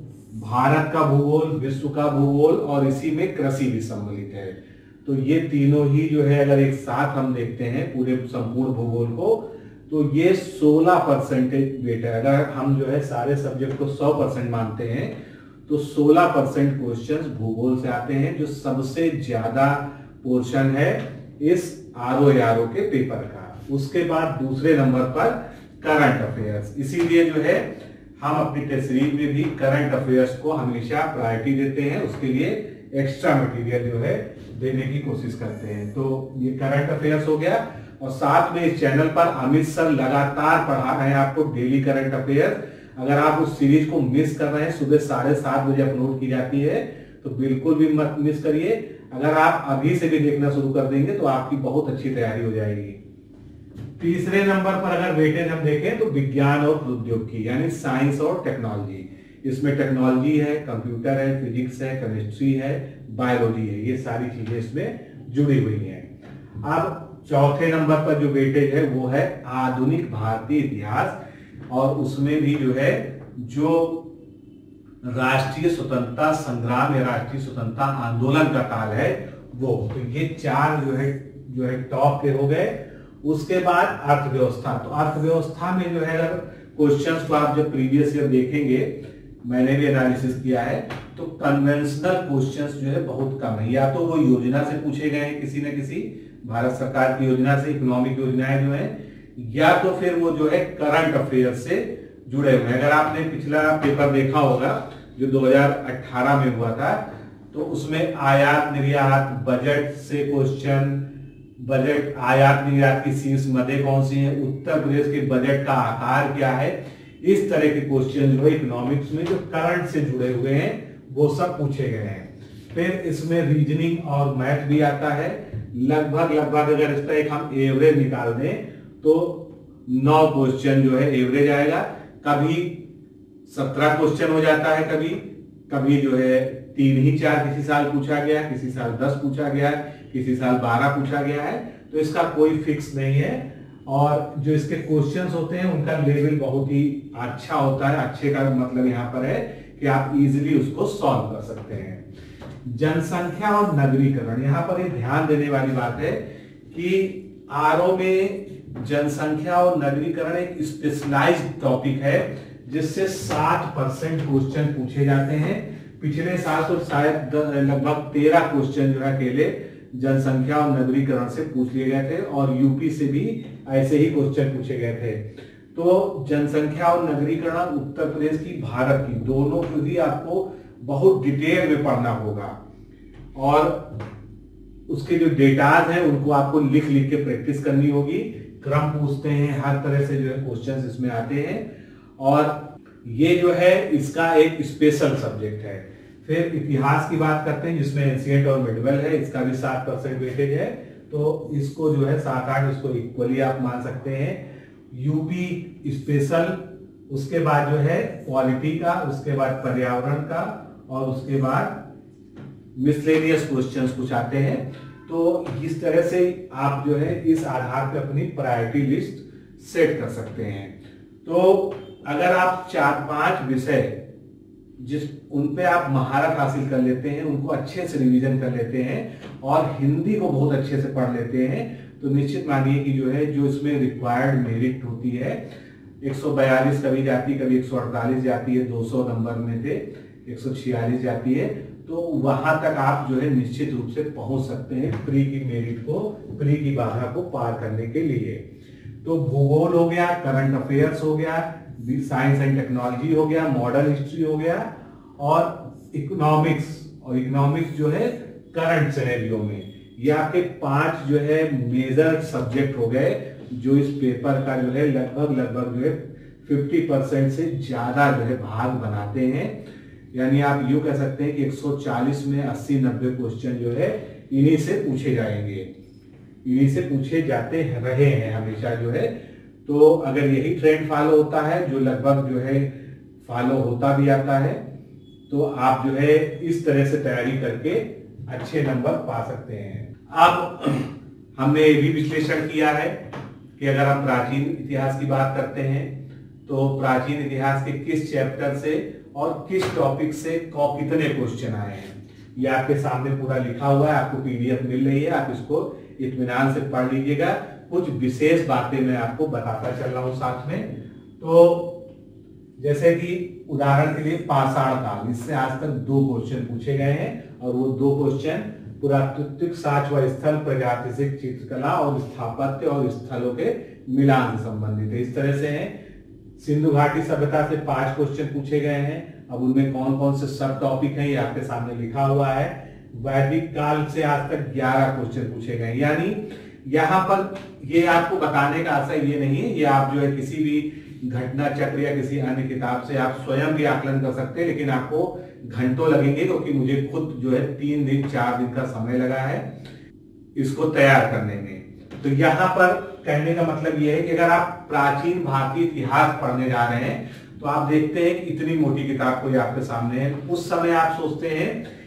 भारत का भूगोल, विश्व का भूगोल और इसी में कृषि भी सम्मिलित है। तो ये तीनों ही जो है अगर एक साथ हम देखते हैं पूरे संपूर्ण भूगोल को, तो ये सोलह परसेंटेज वेट है। अगर हम जो है सारे सब्जेक्ट को सौ परसेंट मानते हैं तो सोलह परसेंट क्वेश्चंस भूगोल से आते हैं, जो सबसे ज्यादा पोर्शन है इस आर ओ आर ओ के पेपर का। उसके बाद दूसरे नंबर पर करंट अफेयर्स, इसीलिए जो है हम अपनी टेस्ट सीरीज में भी करंट अफेयर्स को हमेशा प्रायोरिटी देते हैं, उसके लिए एक्स्ट्रा मटेरियल जो है देने की कोशिश करते हैं। तो ये करंट अफेयर्स हो गया, और साथ में इस चैनल पर अमित सर लगातार पढ़ा रहे हैं आपको डेली करंट अफेयर्स। अगर आप उस सीरीज को मिस कर रहे हैं, सुबह साढ़े सात बजे अपलोड की जाती है, तो बिल्कुल भी मत मिस करिए। अगर आप अभी से भी देखना शुरू कर देंगे तो आपकी बहुत अच्छी तैयारी हो जाएगी। तीसरे नंबर पर अगर वेटेज हम देखें तो विज्ञान और प्रौद्योगिकी यानी साइंस और टेक्नोलॉजी, इसमें टेक्नोलॉजी है, कंप्यूटर है, फिजिक्स है, केमिस्ट्री है, बायोलॉजी है, ये सारी चीजें इसमें जुड़ी हुई हैं। अब चौथे नंबर पर जो वेटेज है वो है आधुनिक भारतीय इतिहास, और उसमें भी जो है जो राष्ट्रीय स्वतंत्रता संग्राम या राष्ट्रीय स्वतंत्रता आंदोलन का काल है वो। तो ये चार जो है जो है टॉप के हो गए। उसके बाद अर्थव्यवस्था, तो अर्थव्यवस्था में जो है अगर क्वेश्चंस को आप जब प्रीवियस ईयर देखेंगे, मैंने भी एनालिसिस किया है, तो कन्वेंशनल क्वेश्चंस जो है बहुत कम है। या तो वो योजना से पूछे गए हैं किसी न किसी भारत सरकार की योजना से, इकोनॉमिक योजनाएं जो है, या तो फिर वो जो है करंट अफेयर से जुड़े हुए हैं। अगर आपने पिछला पेपर देखा होगा जो दो हज़ार अठारह में हुआ था, तो उसमें आयात निर्यात, बजट से क्वेश्चन, बजट आयात निर्यात की शीर्ष मदें कौन सी हैं, उत्तर प्रदेश के बजट का आकार क्या है, इस तरह के क्वेश्चन जो है इकोनॉमिक्स में जो करंट से जुड़े हुए हैं वो सब पूछे गए हैं। फिर इसमें रीजनिंग और मैथ भी आता है। लगभग लगभग अगर इसका एक हम एवरेज निकाल दें तो नौ क्वेश्चन जो है एवरेज आएगा। कभी सत्रह क्वेश्चन हो जाता है, कभी कभी जो है तीन ही चार किसी साल पूछा गया, किसी साल दस पूछा गया है, किसी साल बारह पूछा गया है। तो इसका कोई फिक्स नहीं है। और जो इसके क्वेश्चंस होते हैं उनका लेवल बहुत ही अच्छा होता है। अच्छे का मतलब यहाँ पर है कि आप इजीली उसको सॉल्व कर सकते हैं। जनसंख्या और नगरीकरण, यहाँ पर एक ध्यान देने वाली बात है कि आरओ में जनसंख्या और नगरीकरण एक स्पेशलाइज्ड टॉपिक है जिससे साठ परसेंट क्वेश्चन पूछे जाते हैं। पिछले साल तो शायद लगभग तेरह क्वेश्चन जो है अकेले जनसंख्या और नगरीकरण से पूछ लिए गए थे और यूपी से भी ऐसे ही क्वेश्चन पूछे गए थे। तो जनसंख्या और नगरीकरण उत्तर प्रदेश की, भारत की, दोनों को ही आपको बहुत डिटेल में पढ़ना होगा और उसके जो डेटाज हैं उनको आपको लिख लिख के प्रैक्टिस करनी होगी। क्रम पूछते हैं, हर तरह से जो है क्वेश्चंस इसमें आते हैं और ये जो है इसका एक स्पेशल सब्जेक्ट है। फिर इतिहास की बात करते हैं जिसमें एंशिएंट और मिडिवल है, इसका भी सात परसेंट वेटेज है, तो इसको जो है सात आठ इसको इक्वली आप मान सकते हैं। यूपी स्पेशल, उसके बाद जो है पॉलिटी का, उसके बाद पर्यावरण का और उसके बाद मिसलेनियस क्वेश्चंस कुछ आते हैं। तो इस तरह से आप जो है इस आधार पे अपनी प्रायोरिटी लिस्ट सेट कर सकते हैं। तो अगर आप चार पांच विषय जिस उन पे आप महारत हासिल कर लेते हैं, उनको अच्छे से रिवीजन कर लेते हैं और हिंदी को बहुत अच्छे से पढ़ लेते हैं, तो निश्चित मानिए कि जो है जो इसमें रिक्वायर्ड मेरिट होती है एक सौ बयालीस कभी जाती, कभी एक सौ अड़तालीस जाती है, दो सौ नंबर में थे एक सौ छियालीस जाती है, तो वहां तक आप जो है निश्चित रूप से पहुंच सकते हैं प्री की मेरिट को, प्री की बाधा को पार करने के लिए। तो भूगोल हो गया, करंट अफेयर्स हो गया, साइंस एंड टेक्नोलॉजी हो गया, मॉडर्न हिस्ट्री हो गया और इकोनॉमिक्स, और इकोनॉमिक्स जो है करंट सिनेरियो में, ये आपके पांच जो है मेजर सब्जेक्ट हो गए जो इस पेपर का जो है लगभग लगभग जो है पचास परसेंट से ज्यादा जो है भाग बनाते हैं। यानी आप यूं कह सकते हैं कि एक सौ चालीस में अस्सी नब्बे क्वेश्चन जो है इन्हीं से पूछे जाएंगे, इन्हीं से पूछे जाते रहे हैं हमेशा जो है। तो अगर यही ट्रेंड फॉलो होता है, जो लगभग जो है फॉलो होता भी आता है, तो आप जो है इस तरह से तैयारी करके अच्छे नंबर पा सकते हैं। अब हमने ये भी विश्लेषण किया है कि अगर हम प्राचीन इतिहास की बात करते हैं तो प्राचीन इतिहास के किस चैप्टर से और किस टॉपिक से कितने क्वेश्चन आए हैं, ये आपके सामने पूरा लिखा हुआ है, आपको पीडीएफ मिल रही है, आप इसको इत्मीनान से पढ़ लीजिएगा। कुछ विशेष बातें मैं आपको बताता चल रहा हूं साथ में। तो जैसे कि उदाहरण के लिए पाषाण काल, इससे आज तक दो क्वेश्चन पूछे गए हैं और वो दो क्वेश्चन पुरातात्विक साक्ष्य व स्थल, प्रागैतिहासिक चित्रकला और स्थापत्य और स्थलों के मिलान से संबंधित है। इस तरह से है। सिंधु घाटी सभ्यता से पांच क्वेश्चन पूछे गए हैं, अब उनमें कौन कौन से सब टॉपिक हैं ये आपके सामने लिखा हुआ है। वैदिक काल से आज तक ग्यारह क्वेश्चन पूछे गए, यानी यहाँ पर ये आपको बताने का आशय ये नहीं है, ये आप जो है किसी भी घटना चक्र या किसी अन्य किताब से आप स्वयं भी आकलन कर सकते हैं, लेकिन आपको घंटों लगेंगे क्योंकि मुझे खुद जो है तीन दिन चार दिन का समय लगा है इसको तैयार करने में। तो यहाँ पर कहने का मतलब यह है कि अगर आप प्राचीन भारतीय इतिहास पढ़ने जा रहे हैं तो आप देखते हैं कि इतनी मोटी किताब कोई आपके सामने है। उस समय आप सोचते हैं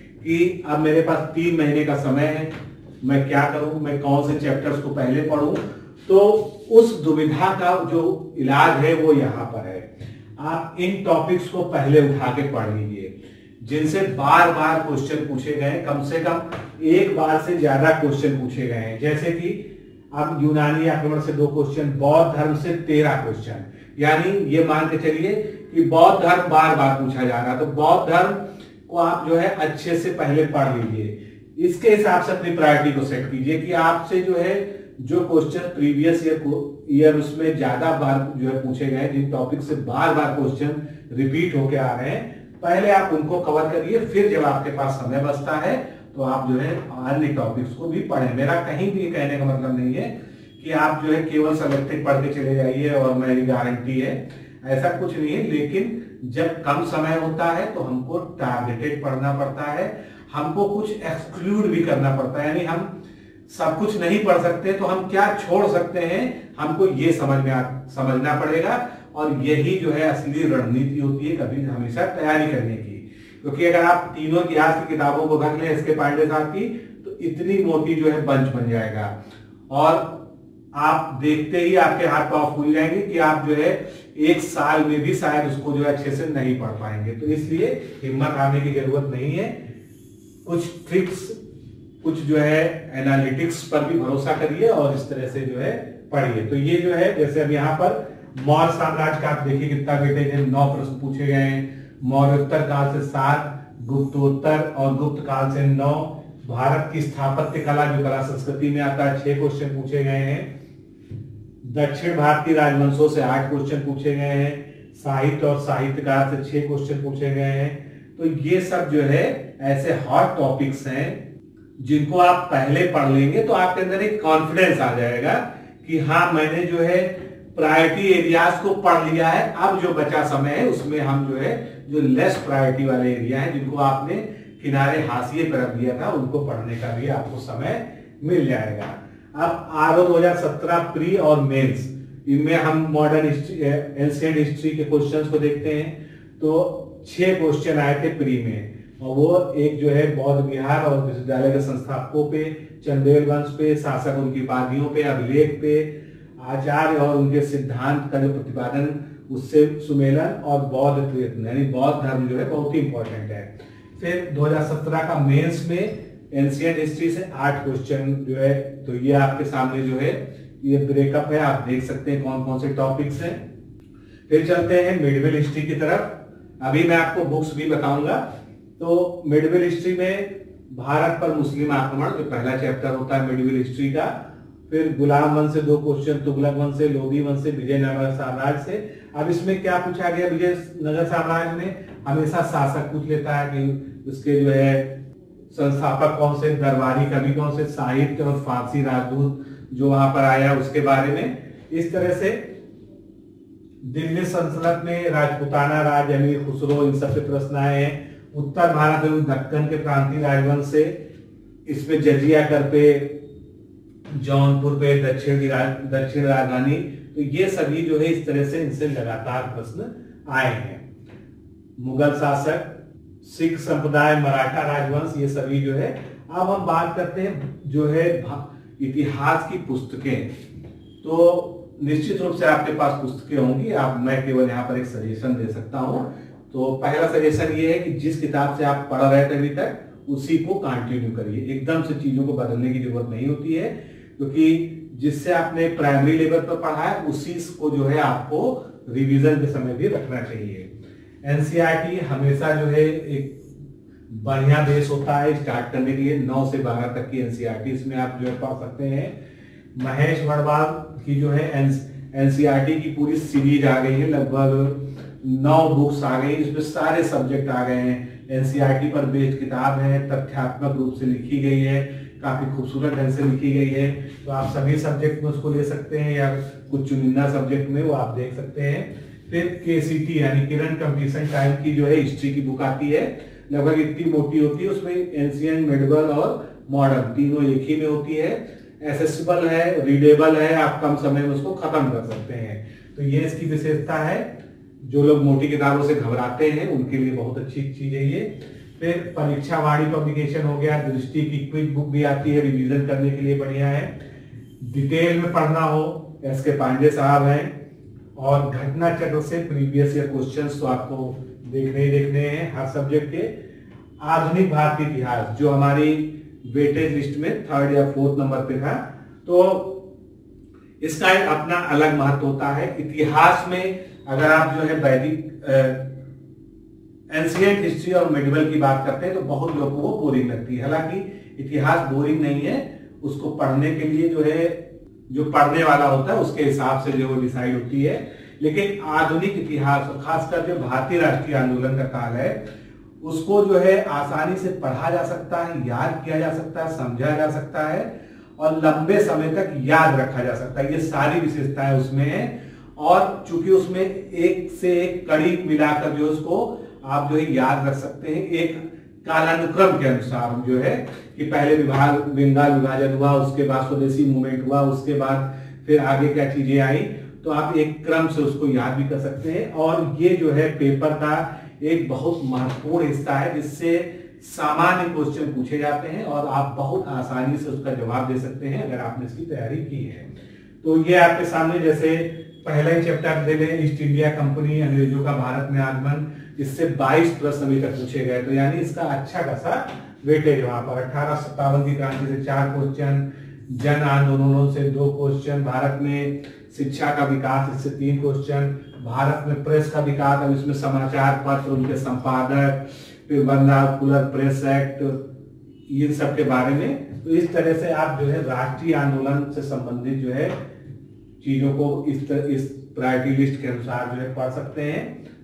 कि अब मेरे पास तीन महीने का समय है, मैं क्या करूं, मैं कौन से चैप्टर्स को पहले पढ़ूं। तो उस दुविधा का जो इलाज है वो यहाँ पर है। आप इन टॉपिक्स को पहले उठा के पढ़ लीजिए जिनसे बार बार क्वेश्चन पूछे गए, कम से कम एक बार से ज्यादा क्वेश्चन पूछे गए हैं। जैसे कि अब यूनानी आक्रमण से दो क्वेश्चन, बौद्ध धर्म से तेरह क्वेश्चन, यानी ये मान के चलिए कि बौद्ध धर्म बार बार पूछा जा रहा, तो बौद्ध धर्म को आप जो है अच्छे से पहले पढ़ लीजिए। इसके हिसाब से अपनी प्रायोरिटी को सेट कीजिए कि आपसे जो है जो क्वेश्चन प्रीवियस ईयर ईयर उसमें ज्यादा बार जो है पूछे गए, जिन टॉपिक से बार बार क्वेश्चन रिपीट होके आ रहे हैं, पहले आप उनको कवर करिए। फिर जब आपके पास समय बचता है तो आप जो है अन्य टॉपिक्स को भी पढ़ें। मेरा कहीं भी कहने का मतलब नहीं है कि आप जो है केवल सेलेक्टेड पढ़ के चले जाइए और मेरी गारंटी है, ऐसा कुछ नहीं है। लेकिन जब कम समय होता है तो हमको टारगेटेड पढ़ना पड़ता है, हमको कुछ एक्सक्लूड भी करना पड़ता है, यानी हम सब कुछ नहीं पढ़ सकते तो हम क्या छोड़ सकते हैं, हमको ये समझ में समझना पड़ेगा। और यही जो है असली रणनीति होती है कभी हमेशा तैयारी करने की। क्योंकि अगर आप तीनों इतिहास की किताबों को रख लें इसके पांडे साहब की, तो इतनी मोटी जो है बंच बन जाएगा और आप देखते ही आपके हाथ पांव फूल जाएंगे कि आप जो है एक साल में भी शायद उसको जो है अच्छे से नहीं पढ़ पाएंगे। तो इसलिए हिम्मत हारने की जरूरत नहीं है। कुछ ट्रिक्स, कुछ जो है एनालिटिक्स पर भी भरोसा करिए और इस तरह से जो है पढ़िए। तो ये जो है, जैसे अब यहाँ पर मौर्य साम्राज्य का आप देखिए कितना वेटेज है, नौ प्रश्न पूछे गए हैं। मौर्योत्तर काल से सात, गुप्तोत्तर और गुप्त काल से नौ, भारत की स्थापत्य कला जो कला संस्कृति में आता है छह क्वेश्चन पूछे गए हैं। दक्षिण भारतीय राजवंशों से आठ क्वेश्चन पूछे गए हैं। साहित्य और साहित्यकार से छह क्वेश्चन पूछे गए हैं। तो ये सब जो है ऐसे हॉट टॉपिक्स हैं जिनको आप पहले पढ़ लेंगे तो आपके अंदर एक कॉन्फिडेंस आ जाएगा कि हाँ, मैंने जो है प्रायोरिटी एरियाज को पढ़ लिया है। अब जो बचा समय है उसमें हम जो है जो लेस प्रायोरिटी वाले एरिया हैं, जिनको आपने किनारे हाशिए पर रख दिया था, उनको पढ़ने का भी आपको समय मिल जाएगा। अब आर ओ दो हजार सत्रह प्री और मेंस, इनमें हम मॉडर्न हिस्ट्री, एंशिएंट हिस्ट्री के क्वेश्चंस को देखते हैं। तो छह क्वेश्चन आए थे प्री में, और वो एक जो है बौद्ध विहार और विश्वविद्यालय के संस्थापकों पे, चंदेल वंश पे, शासक उनकी उपाधियों पे, अभिलेख पे, आचार्य और उनके सिद्धांत का जो प्रतिपादन, उससे सुमेलन, और बौद्ध प्रयत्न यानी बौद्ध धर्म जो है बहुत ही इंपॉर्टेंट है। फिर दो हजार सत्रह का मेंस में एंशिएंट हिस्ट्री से आठ क्वेश्चन जो है, तो ये आपके सामने जो है ये ब्रेकअप है, आप देख सकते हैं कौन कौन से टॉपिक्स हैं। फिर चलते हैं मिडिवल हिस्ट्री की तरफ। अभी मैं आपको बुक्स भी बताऊंगा। तो मिडिवल हिस्ट्री में भारत पर मुस्लिम आक्रमण जो पहला चैप्टर होता है मिडिवल हिस्ट्री का। फिर गुलाम वंश से दो क्वेश्चन, तुगलक वंश से, लोधी वंश से, विजयनगर साम्राज्य से। अब इसमें क्या पूछा गया, विजयनगर साम्राज्य में हमेशा शासक पूछ लेता है कि उसके जो है संस्थापक कौन से, दरबारी कवि कौन से, साहित्य और फारसी राजदूत जो वहां पर आया उसके बारे में। इस तरह से दिल्ली सल्तनत में राजपूताना राज, अमीर खुसरो, इन सबसे प्रश्न आए हैं। उत्तर भारत में दक्कन के प्रांतीय राजवंश से, इसमें जजिया कर पे, जौनपुर पे, दक्षिण की राज, दक्षिण राजधानी। तो ये सभी जो है इस तरह से इनसे लगातार प्रश्न आए हैं। मुगल शासक, सिख संप्रदाय, मराठा राजवंश, ये सभी जो है। अब हम बात करते हैं जो है इतिहास की पुस्तकें। तो निश्चित रूप से आपके पास पुस्तकें होंगी, आप मैं केवल यहाँ पर एक सजेशन दे सकता हूँ। तो पहला सजेशन ये है कि जिस किताब से आप पढ़ रहे थे अभी तक उसी को कंटिन्यू करिए। एकदम से चीजों को बदलने की जरूरत नहीं होती है, क्योंकि जिससे आपने प्राइमरी लेवल पर पढ़ा है उसी को जो है आपको रिवीजन के समय भी रखना चाहिए। एनसीईआरटी हमेशा जो है एक बढ़िया बेस होता है स्टार्ट करने के लिए। नौ से बारह तक की एनसीईआरटी इसमें आप जो है पढ़ सकते हैं। महेश वर्णवाल की जो है एनसीईआरटी की पूरी सीरीज आ गई है, लगभग नौ बुक्स आ गई, इसमें सारे सब्जेक्ट आ गए हैं। एनसीईआरटी पर बेस्ड किताब है, तथ्यात्मक रूप से लिखी गई है, काफी खूबसूरत ढंग से लिखी गई है। तो आप सभी सब्जेक्ट में उसको ले सकते हैं या कुछ चुनिंदा सब्जेक्ट में वो आप देख सकते हैं। फिर केसीटी यानी किरण कंपटीशन टाइम की जो है हिस्ट्री की बुक आती है, लगभग इतनी मोटी होती है, उसमें एंशिएंट, मिडिवल और मॉडर्न तीनों एक ही में होती है। एसेसिबल है, रीडेबल है, आप कम समय में उसको खत्म कर सकते हैं। तो ये इसकी विशेषता है। जो लोग मोटी किताबों से घबराते हैं उनके लिए बहुत अच्छी चीज है ये। फिर परीक्षा वाणी पब्लिकेशन हो गया, दृष्टि की क्विक बुक भी आती है, रिवीजन करने के लिए बढ़िया है। डिटेल में पढ़ना हो, एस के पांडे साहब हैं। और घटना चक्र से प्रीवियस ईयर क्वेश्चंस तो आपको देखने ही देखने हैं हर सब्जेक्ट के। आधुनिक भारतीय इतिहास जो हमारी वेटेज लिस्ट में थर्ड या फोर्थ नंबर पे था, तो इसका एक अपना अलग महत्व होता है। इतिहास में अगर आप जो है वैदिक एंशिएंट हिस्ट्री और मिडिवल की बात करते हैं तो बहुत लोगों को बोरिंग लगती है। हालांकि इतिहास बोरिंग नहीं है, उसको पढ़ने के लिए जो है जो पढ़ने वाला होता है उसके हिसाब से जो डिसाइड होती है। लेकिन आधुनिक इतिहास, खासकर जो भारतीय राष्ट्रीय आंदोलन का काल है, उसको जो है आसानी से पढ़ा जा सकता है, याद किया जा सकता है, समझा जा सकता है और लंबे समय तक याद रखा जा सकता है। ये सारी विशेषताएं उसमें है। और चूंकि उसमें एक से एक कड़ी मिलाकर जो उसको आप जो है याद रख सकते हैं, एक कालानुक्रम के अनुसार जो है कि पहले विभाग बंगाल विभाजन हुआ, उसके बाद स्वदेशी मूवमेंट हुआ, उसके बाद फिर आगे क्या चीजें आई, तो आप एक क्रम से उसको याद भी कर सकते हैं। और ये जो है पेपर का एक बहुत महत्वपूर्ण हिस्सा है, जिससे सामान्य क्वेश्चन पूछे जाते हैं और आप बहुत आसानी से उसका जवाब दे सकते हैं अगर आपने इसकी तैयारी की है। तो ये आपके सामने जैसे पहला ही चैप्टर दे लें, ईस्ट इंडिया कंपनी, अंग्रेजों का भारत में आगमन, इससे बाईस प्रश्न अभी तक पूछे गए। तो यानी इसका अच्छा खासा वेटेज वहां पर अठारह सत्तावन की क्रांति से चार क्वेश्चन, जन आंदोलनों से दो क्वेश्चन, भारत में शिक्षा का विकास इससे तीन क्वेश्चन, भारत में प्रेस का विकास, अब इसमें समाचार पत्र, उनके संपादक, फिर वर्नाकुलर प्रेस एक्ट, इन सब के बारे में। तो इस तरह से आप जो है राष्ट्रीय आंदोलन से संबंधित जो है चीजों को इस तर, इस प्रायोरिटी लिस्ट के अनुसार जो है पढ़ सकते हैं।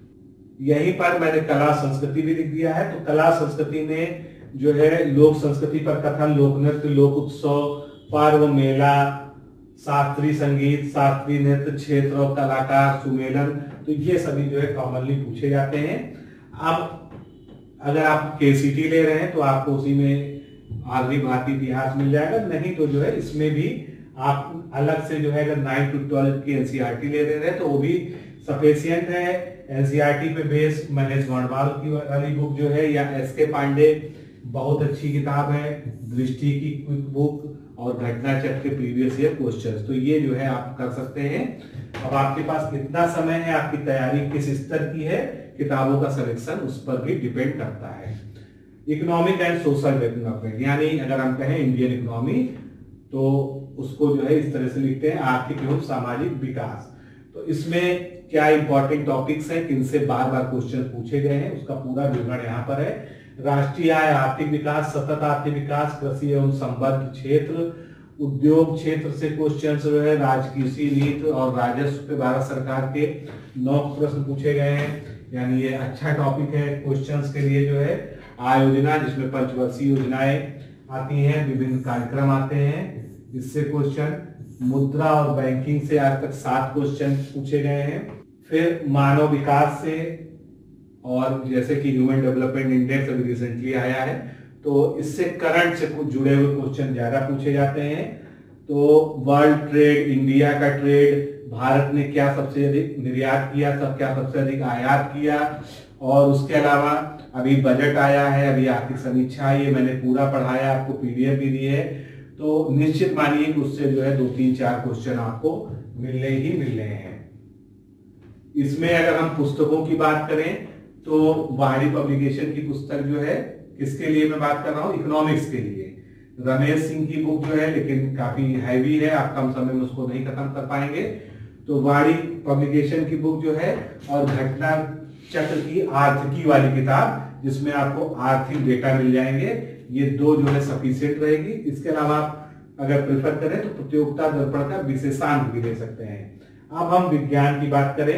यहीं पर मैंने कला संस्कृति भी लिख दिया है। तो कला संस्कृति में जो है लोक संस्कृति पर कथन, लोक नृत्य, लोक उत्सव, पर्व, मेला, शास्त्रीय संगीत, शास्त्रीय नृत्य, क्षेत्र और कलाकार, सुमेलन, तो ये सभी जो है कॉमनली पूछे जाते हैं। अब अगर आप केसीटी ले रहे हैं तो आपको उसी में आर्य भारतीय इतिहास मिल जाएगा, नहीं तो जो है इसमें भी आप अलग से जो है अगर नाइन टू ट्वेल्व की एनसीईआरटी ले रहे हैं तो वो भी सफिशियंट है। एनसीईआरटी पे बेस महेश वर्णवाल की वाली बुक जो है, या एस के पांडे, बहुत अच्छी किताब है, दृष्टि की क्विक बुक और घटना चक्र के प्रीवियस ईयर क्वेश्चंस, तो ये जो है आप कर सकते हैं। अब आपके पास कितना समय है, आपकी तैयारी किस स्तर की है, किताबों का सिलेक्शन उस पर भी डिपेंड करता है। इकोनॉमिक एंड सोशल डेवलपमेंट, यानी अगर हम कहें इंडियन इकोनॉमी, तो उसको जो है इस तरह से लिखते हैं आर्थिक एवं सामाजिक विकास। तो इसमें क्या इंपॉर्टेंट टॉपिक्स हैं, किनसे बार बार क्वेश्चन पूछे गए हैं, उसका पूरा विवरण यहाँ पर है। राष्ट्रीय आय, आर्थिक विकास, सतत आर्थिक विकास, कृषि एवं संबद्ध क्षेत्र, उद्योग क्षेत्र से क्वेश्चन जो है, राजकीय नीति और राजस्व पे भारत सरकार के नौ प्रश्न पूछे गए हैं, यानी ये अच्छा टॉपिक है क्वेश्चंस के लिए जो है। आय योजना, जिसमें पंचवर्षीय योजनाएं आती हैं, विभिन्न कार्यक्रम आते हैं, इससे क्वेश्चन। मुद्रा और बैंकिंग से आज तक सात क्वेश्चन पूछे गए हैं। फिर मानव विकास से, और जैसे कि ह्यूमन डेवलपमेंट इंडेक्स अभी रिसेंटली आया है, तो इससे करंट से कुछ जुड़े हुए क्वेश्चन ज्यादा पूछे जाते हैं। तो वर्ल्ड ट्रेड, इंडिया का ट्रेड, भारत ने क्या सबसे अधिक निर्यात किया, सब क्या सबसे अधिक आयात किया, और उसके अलावा अभी बजट आया है, अभी आर्थिक समीक्षा आई है, मैंने पूरा पढ़ाया, आपको पीडीएफ भी दी है। तो निश्चित मानिए कि उससे जो है दो तीन चार क्वेश्चन आपको मिलने ही मिलने हैं। इसमें अगर हम पुस्तकों की बात करें तो वाणी पब्लिकेशन की पुस्तक जो है, किसके लिए मैं बात कर रहा हूँ, इकोनॉमिक्स के लिए, रमेश सिंह की बुक जो है, लेकिन काफी हैवी है, आप कम समय में उसको नहीं खत्म कर पाएंगे। तो वाणी पब्लिकेशन की बुक जो है, और घटना चक्र की आर्थिकी वाली किताब, जिसमें आपको आर्थिक डेटा मिल जाएंगे, ये दो जो है सफिशिएंट रहेगी। इसके अलावा अगर प्रेफर करें तो प्रतियोगिता दर्पण का विशेषांक भी ले सकते हैं। अब हम विज्ञान की बात करें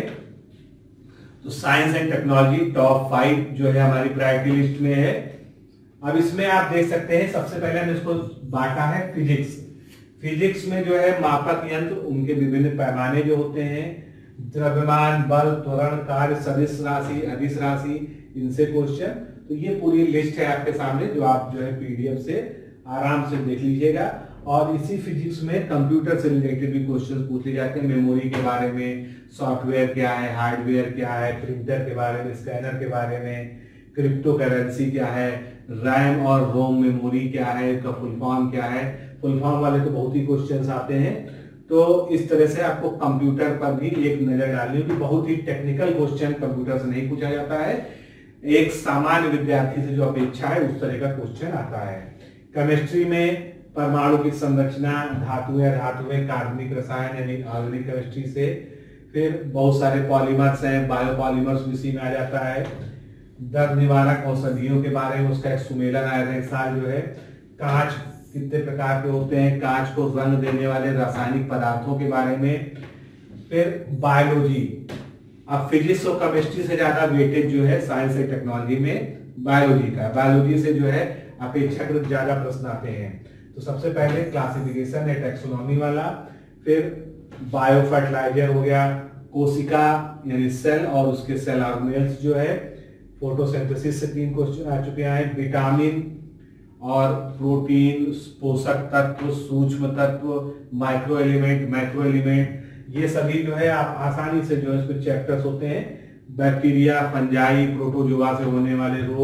तो science and technology top five जो है हमारी प्रायोरिटी लिस्ट में है। अब इसमें आप देख सकते हैं, सबसे पहले हमने इसको बांटा है फिजिक्स। फिजिक्स में जो है मापक यंत्र, उनके विभिन्न पैमाने जो होते हैं, द्रव्यमान, बल, त्वरण, कार्य, सदिश राशि, अदिश राशि, इनसे क्वेश्चन। तो ये पूरी लिस्ट है आपके सामने, जो आप जो है पीडीएफ से आराम से देख लीजिएगा। और इसी फिजिक्स में कंप्यूटर से रिलेटेड भी क्वेश्चन पूछे जाते हैं, मेमोरी के बारे में, सॉफ्टवेयर क्या है, हार्डवेयर क्या है, प्रिंटर के बारे में, स्कैनर के बारे में, क्रिप्टो करेंसी क्या है, रैम और रोम मेमोरी क्या है, इसका फुल फॉर्म क्या है। फुल फॉर्म वाले तो बहुत ही क्वेश्चंस आते हैं। तो इस तरह से आपको कंप्यूटर पर भी एक नजर डालनी होगी। बहुत ही टेक्निकल क्वेश्चन कंप्यूटर से नहीं पूछा जाता है, एक सामान्य विद्यार्थी से जो अपेक्षा है उस तरह का क्वेश्चन आता है। केमिस्ट्री में परमाणु की संरचना, धातुएं धातुएं कार्बनिक रसायन यानी ऑर्गेनिक केमिस्ट्री से, फिर बहुत सारे पॉलीमर्स हैं, बायोपॉलीमर्स इसी में आ जाता है। दर्द निवारक औषधियों के बारे में उसका एक सुमेलन आया था इस साल जो है। कांच कितने प्रकार के होते हैं, कांच को रंग देने वाले रासायनिक पदार्थों के बारे में। फिर बायोलॉजी, अब फिजिक्स और केमिस्ट्री से ज्यादा वेटेज जो है साइंस एंड टेक्नोलॉजी में बायोलॉजी का, बायोलॉजी से जो है अपेक्षाकृत ज्यादा प्रश्न आते हैं। तो सबसे पहले क्लासिफिकेशन है टैक्सोनॉमी वाला, फिर बायो फर्टिलाइजर हो गया, कोशिका यानी सेल और उसके सेल ऑर्गेनेल्स जो है, फोटोसिंथेसिस से तीन क्वेश्चन आ चुके हैं, विटामिन और प्रोटीन, पोषक तत्व, सूक्ष्म तत्व, माइक्रो एलिमेंट, मैक्रो एलिमेंट, ये सभी जो है आप आसानी से जो है इसमें चैप्टर्स होते हैं। बैक्टीरिया, फंजाई, प्रोटोजोआ से होने वाले रोग,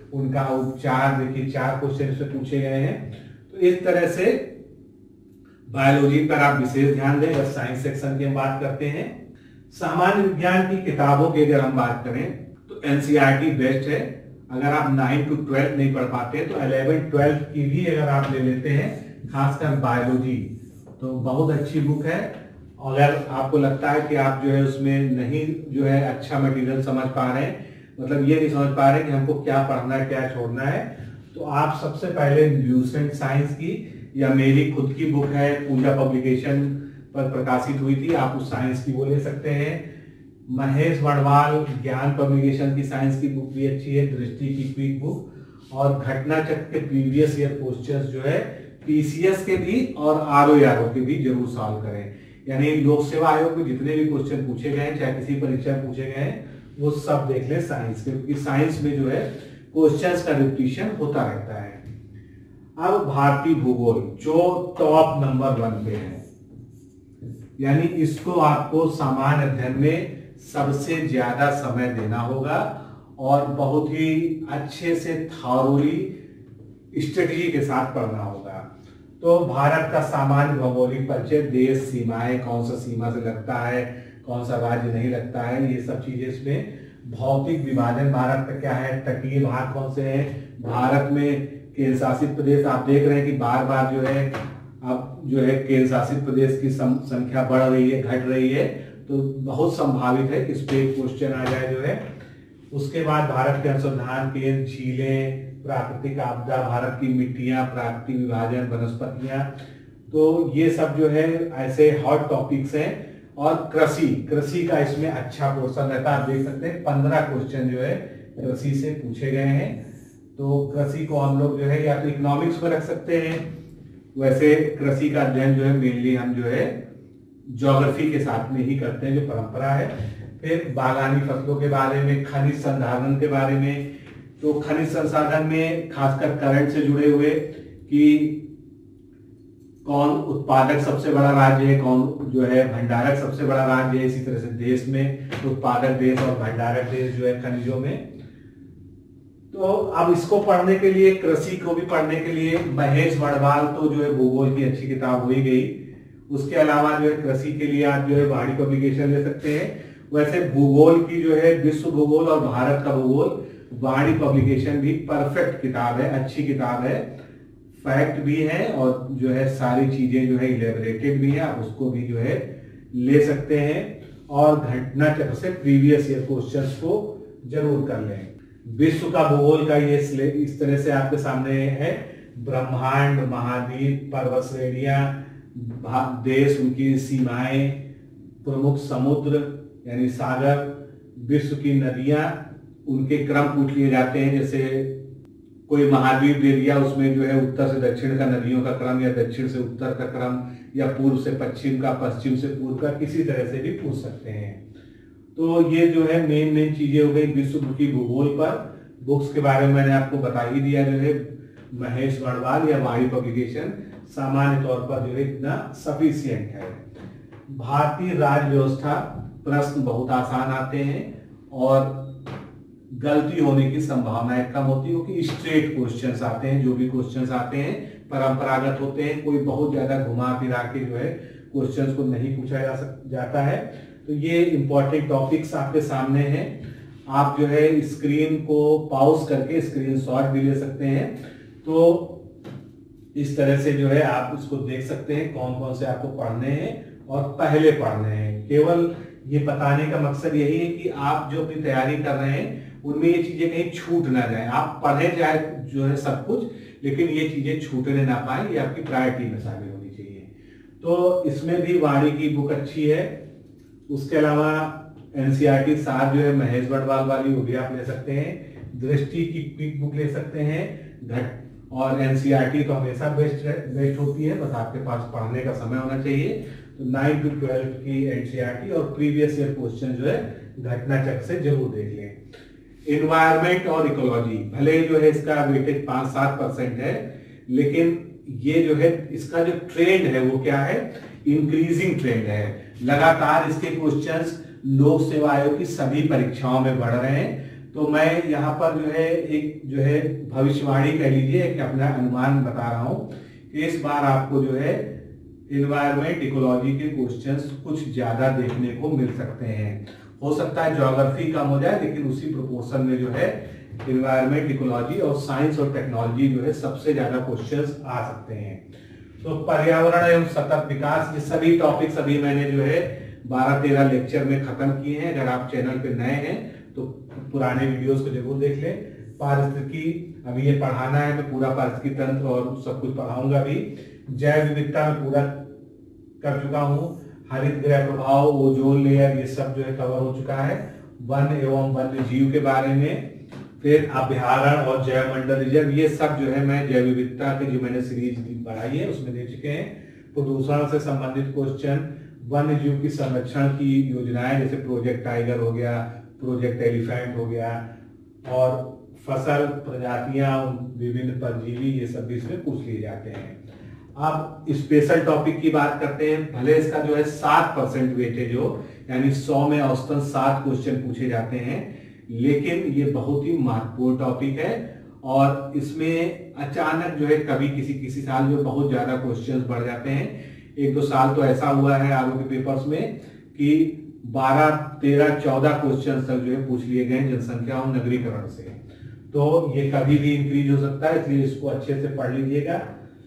उनका उपचार देखिए, चार क्वेश्चन से पूछे गए हैं। तो इस तरह से बायोलॉजी पर आप विशेष ध्यान दें। अगर साइंस सेक्शन की हम बात करते हैं, सामान्य विज्ञान की किताबों की अगर हम बात करें तो एनसीईआरटी बेस्ट है। अगर आप नाइन टू ट्वेल्थ नहीं पढ़ पाते तो इलेवन ट्वेल्थ की भी अगर आप ले लेते हैं, खासकर बायोलॉजी, तो बहुत अच्छी बुक है। अगर आपको लगता है कि आप जो है उसमें नहीं जो है अच्छा मटेरियल समझ पा रहे हैं, मतलब ये नहीं समझ पा रहे कि हमको क्या पढ़ना है क्या छोड़ना है, तो आप सबसे पहले न्यूसेंट साइंस की, या मेरी खुद की बुक है पूजा पब्लिकेशन पर प्रकाशित हुई थी, आप उस साइंस की वो ले सकते हैं। महेश वड़वाल ज्ञान पब्लिकेशन की साइंस की बुक भी अच्छी है, दृष्टि की क्विक बुक। और घटना चक्र के प्रीवियस ईयर क्वेश्चंस जो है पीसीएस के भी और आरओआरओ के भी जरूर सॉल्व करें। यानी लोक सेवा आयोग में जितने भी क्वेश्चन पूछे गए हैं, चाहे किसी परीक्षा में पूछे गए हैं, वो सब देख ले साइंस के, क्योंकि साइंस में जो है क्वेश्चंस का रिपीटिशन होता रहता है। अब भारतीय भूगोल जो टॉप नंबर वन पे है, यानी इसको आपको सामान्य अध्ययन में सबसे ज्यादा समय देना होगा और बहुत ही अच्छे से थॉरोली स्ट्रेटजी के साथ पढ़ना होगा। तो भारत का सामान्य भौगोलिक परिचय, देश, सीमाएं, कौन सा सीमा से लगता है, कौन सा राज्य नहीं लगता है, ये सब चीजें इसमें। भौतिक विभाजन भारत का क्या है, तटीय भाग कौन से है, भारत में केंद्र शासित प्रदेश, आप देख रहे हैं कि बार बार जो है अब जो है केंद्र शासित प्रदेश की संख्या बढ़ रही है, घट रही है, तो बहुत संभावित है कि इस पे क्वेश्चन आ जाए जो है। उसके बाद भारत के अनुसंधान केंद्र, झीलें, प्राकृतिक आपदा, भारत की मिट्टियां, प्राकृतिक विभाजन, वनस्पतियां, तो ये सब जो है ऐसे हॉट टॉपिक्स हैं। और कृषि, कृषि का इसमें अच्छा पोर्शन रहता है, आप देख सकते हैं पंद्रह क्वेश्चन जो है कृषि से पूछे गए हैं। तो कृषि को हम लोग जो है या तो इकोनॉमिक्स में रख सकते हैं, वैसे कृषि का अध्ययन जो है मेनली हम जो है ज्योग्राफी के साथ में ही करते हैं, जो परंपरा है। फिर बागानी फसलों के बारे में, खनिज संसाधन के बारे में, तो खनिज संसाधन में खासकर करंट से जुड़े हुए कि कौन उत्पादक सबसे बड़ा राज्य है, कौन जो है भंडारक सबसे बड़ा राज्य है। इसी तरह से देश में उत्पादक देश और भंडारक देश जो है खनिजों में। तो अब इसको पढ़ने के लिए, कृषि को भी पढ़ने के लिए महेश वड़वाल तो जो है भूगोल की अच्छी किताब हो ही गई। उसके अलावा जो है कृषि के लिए आप जो है वाणी पब्लिकेशन ले सकते हैं। वैसे भूगोल की जो है विश्व भूगोल और भारत का भूगोल, वाणी पब्लिकेशन भी परफेक्ट किताब है, अच्छी किताब है, फैक्ट भी है और जो है सारी चीजें जो है इलेबोरेटेड भी है, आप उसको भी जो है ले सकते हैं। और घटना चक्र से प्रीवियस ईयर क्वेश्चंस को जरूर कर लें। विश्व का भूगोल का ये इस तरह से आपके सामने है, ब्रह्मांड, महाद्वीप, पर्वत श्रेणियां, देश, उनकी सीमाएं, प्रमुख समुद्र यानी सागर, विश्व की नदियां, उनके क्रम पूछ लिए जाते हैं। जैसे कोई महाद्वीप दे दिया, उसमें जो है उत्तर से दक्षिण का नदियों का क्रम, या दक्षिण से उत्तर का क्रम, या पूर्व से पश्चिम का, पश्चिम से पूर्व का, किसी तरह से भी पूछ सकते हैं। तो ये जो है मेन मेन चीजें हो गई विश्व की भूगोल पर। बुक्स के बारे में मैंने आपको बता ही दिया, जो है महेश वड़वाल या वाणी पब्लिकेशन सामान्य तौर पर जो है इतना सफिशिएंट है। भारतीय राज्य व्यवस्था, प्रश्न बहुत आसान आते हैं और गलती होने की संभावनाएं कम होती है, क्योंकि स्ट्रेट क्वेश्चंस आते हैं। जो भी क्वेश्चंस आते हैं परंपरागत होते हैं, कोई बहुत ज्यादा घुमा फिरा के जो है क्वेश्चंस को नहीं पूछा जा सक जाता है। तो ये इंपॉर्टेंट टॉपिक्स आपके सामने हैं। आप जो है स्क्रीन को पॉज करके स्क्रीनशॉट भी ले सकते हैं। तो इस तरह से जो है आप इसको देख सकते हैं कौन कौन से आपको पढ़ने हैं और पहले पढ़ने हैं। केवल ये बताने का मकसद यही है कि आप जो अपनी तैयारी कर रहे हैं उनमें ये चीजें कहीं छूट ना जाए। आप पढ़े जाए जो है सब कुछ, लेकिन ये चीजें छूटने ना पाए, ये आपकी प्रायोरिटी में शामिल होनी चाहिए। तो इसमें भी वाणी की बुक अच्छी है। उसके अलावा एनसीईआरटी साथ जो है महेश वड़वाल वाली, वो भी आप ले सकते हैं। दृष्टि की क्विक बुक ले सकते हैं। घट और एनसीईआरटी तो हमेशा बेस्ट बेस्ट होती है, बस आपके पास पढ़ने का समय होना चाहिए। तो नाइन टू ट्वेल्व की एनसीईआरटी और प्रीवियस ईयर क्वेश्चन जो है घटना चक्र से जरूर देख लें। एनवायरमेंट और इकोलॉजी, भले जो है इसका वेटेज पांच सात परसेंट है, लेकिन ये जो है इसका जो ट्रेंड है वो क्या है, इंक्रीजिंग ट्रेंड है। लगातार इसके क्वेश्चंस लोक सेवा आयोग की सभी परीक्षाओं में बढ़ रहे हैं। तो मैं यहाँ पर जो है एक जो है भविष्यवाणी कह लीजिए, एक अपना अनुमान बता रहा हूँ कि इस बार आपको जो है एनवायरमेंट इकोलॉजी के क्वेश्चंस कुछ ज्यादा देखने को मिल सकते हैं। हो सकता है ज्योग्राफी कम हो जाए, लेकिन उसी प्रोपोर्शन में जो है एनवायरमेंट इकोलॉजी और साइंस और टेक्नोलॉजी जो है सबसे ज्यादा क्वेश्चंस आ सकते हैं। तो पर्यावरण एवं सतत विकास, ये सभी टॉपिक्स अभी मैंने जो है बारह तेरह लेक्चर में खत्म किए हैं। अगर आप चैनल पे नए हैं तो पुराने वीडियोस को जरूर देख लें। पारिस्थितिकी अभी ये पढ़ाना है, मैं पूरा पारिस्थितिकी तंत्र और सब कुछ पढ़ाऊंगा भी। जैव विविधता में पूरा कर चुका हूँ। हरित गृह प्रभाव, ओजोन लेयर, ये सब जो है कवर हो चुका है। वन एवं वन्य जीव के बारे में, फिर अभ्यारण्य और जैव मंडल रिजर्व, ये सब जो है मैं जैव विविधता के जो मैंने सीरीज पढ़ाई है उसमें दे चुके हैं। प्रदूषण से संबंधित क्वेश्चन, वन्य जीव की संरक्षण की योजनाएं जैसे प्रोजेक्ट टाइगर हो गया, प्रोजेक्ट एलिफेंट हो गया, और फसल प्रजातियां, विभिन्न परजीवी, ये सब भी इसमें पूछ लिए जाते हैं। अब स्पेशल टॉपिक की बात करते हैं। भले इसका जो है सात परसेंट वेटेज हो, यानी सौ में औसतन सात क्वेश्चन पूछे जाते हैं, लेकिन ये बहुत ही महत्वपूर्ण टॉपिक है। और इसमें अचानक जो है कभी किसी किसी साल जो बहुत ज्यादा क्वेश्चंस बढ़ जाते हैं। एक दो साल तो ऐसा हुआ है आगे के पेपर्स में कि बारह तेरह चौदह क्वेश्चन तक जो है पूछ लिए गए जनसंख्या और नगरीकरण से। तो ये कभी भी इंक्रीज हो सकता है, इसलिए इसको अच्छे से पढ़ लीजिएगा।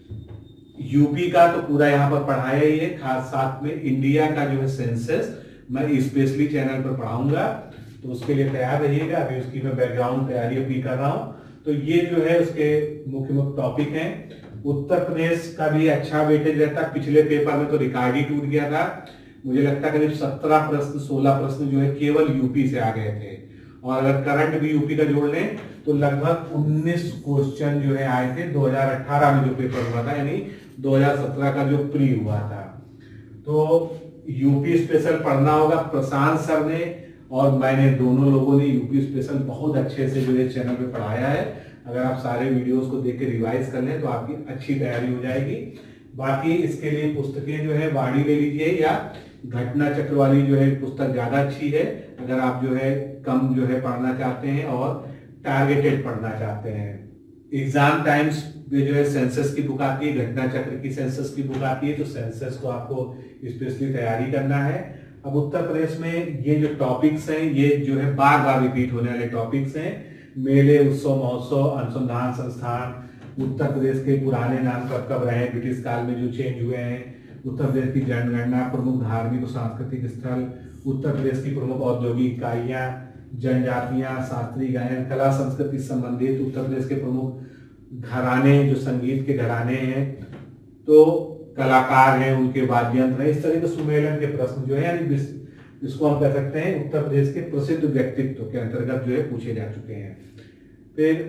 यूपी का तो पूरा यहाँ पर पढ़ाया ही है, खास साथ में इंडिया का जो है सेंसस मैं स्पेशली चैनल पर पढ़ाऊंगा, तो उसके लिए तैयार रहिएगा। अभी उसकी मैं बैकग्राउंड तैयारी अपनी कर रहा हूँ। तो ये जो है उसके मुख्य मुख्य टॉपिक हैं। उत्तर प्रदेश का भी अच्छा वेटेज रहता है। पिछले पेपर में तो रिकॉर्ड ही टूट गया था। मुझे लगता है करीब सत्रह प्रश्न सोलह प्रश्न जो है केवल यूपी से आ गए थे, और अगर करंट भी यूपी का जोड़ लें तो लगभग उन्नीस क्वेश्चन जो है आए थे दो हज़ार अठारह में जो पेपर हुआ था, यानी दो हज़ार सत्रह का जो प्री हुआ था। तो यूपी स्पेशल पढ़ना होगा। प्रशांत सर ने और मैंने दोनों लोगों ने यूपी स्पेशल बहुत अच्छे से जो है चैनल पे पढ़ाया है। अगर आप सारे वीडियोस को देख के रिवाइज कर लें तो आपकी अच्छी तैयारी हो जाएगी। बाकी इसके लिए पुस्तकें जो है वाणी ले लीजिए, या घटना चक्र वाली जो है पुस्तक ज्यादा अच्छी है अगर आप जो है कम जो है पढ़ना चाहते हैं और टारगेटेड पढ़ना चाहते हैं। एग्जाम टाइम्स में जो है सेंसस की बुक आती है, घटना चक्र की सेंसस की बुक आती है, तो सेंसस को आपको स्पेशली तैयारी करना है। अब उत्तर प्रदेश में ये जो टॉपिक्स हैं ये जो है बार बार रिपीट होने वाले टॉपिक्स हैं। मेले, उत्सव, महोत्सव, अनुसंधान संस्थान, उत्तर प्रदेश के पुराने नाम कब कब रहे, ब्रिटिश काल में जो चेंज हुए हैं, उत्तर प्रदेश की जनगणना, प्रमुख धार्मिक और सांस्कृतिक स्थल, उत्तर प्रदेश की प्रमुख औद्योगिक इकाइयां, जनजातियां, शास्त्रीय गायन, कला संस्कृति संबंधित उत्तर प्रदेश के प्रमुख घराने, जो संगीत के घराने हैं, तो कलाकार हैं, उनके वाद्य यंत्र हैं, इस तरह के सुमेलन के प्रश्न जो है, यानी इसको हम कह सकते हैं उत्तर प्रदेश के प्रसिद्ध व्यक्तित्व के अंतर्गत जो है पूछे जा चुके हैं। फिर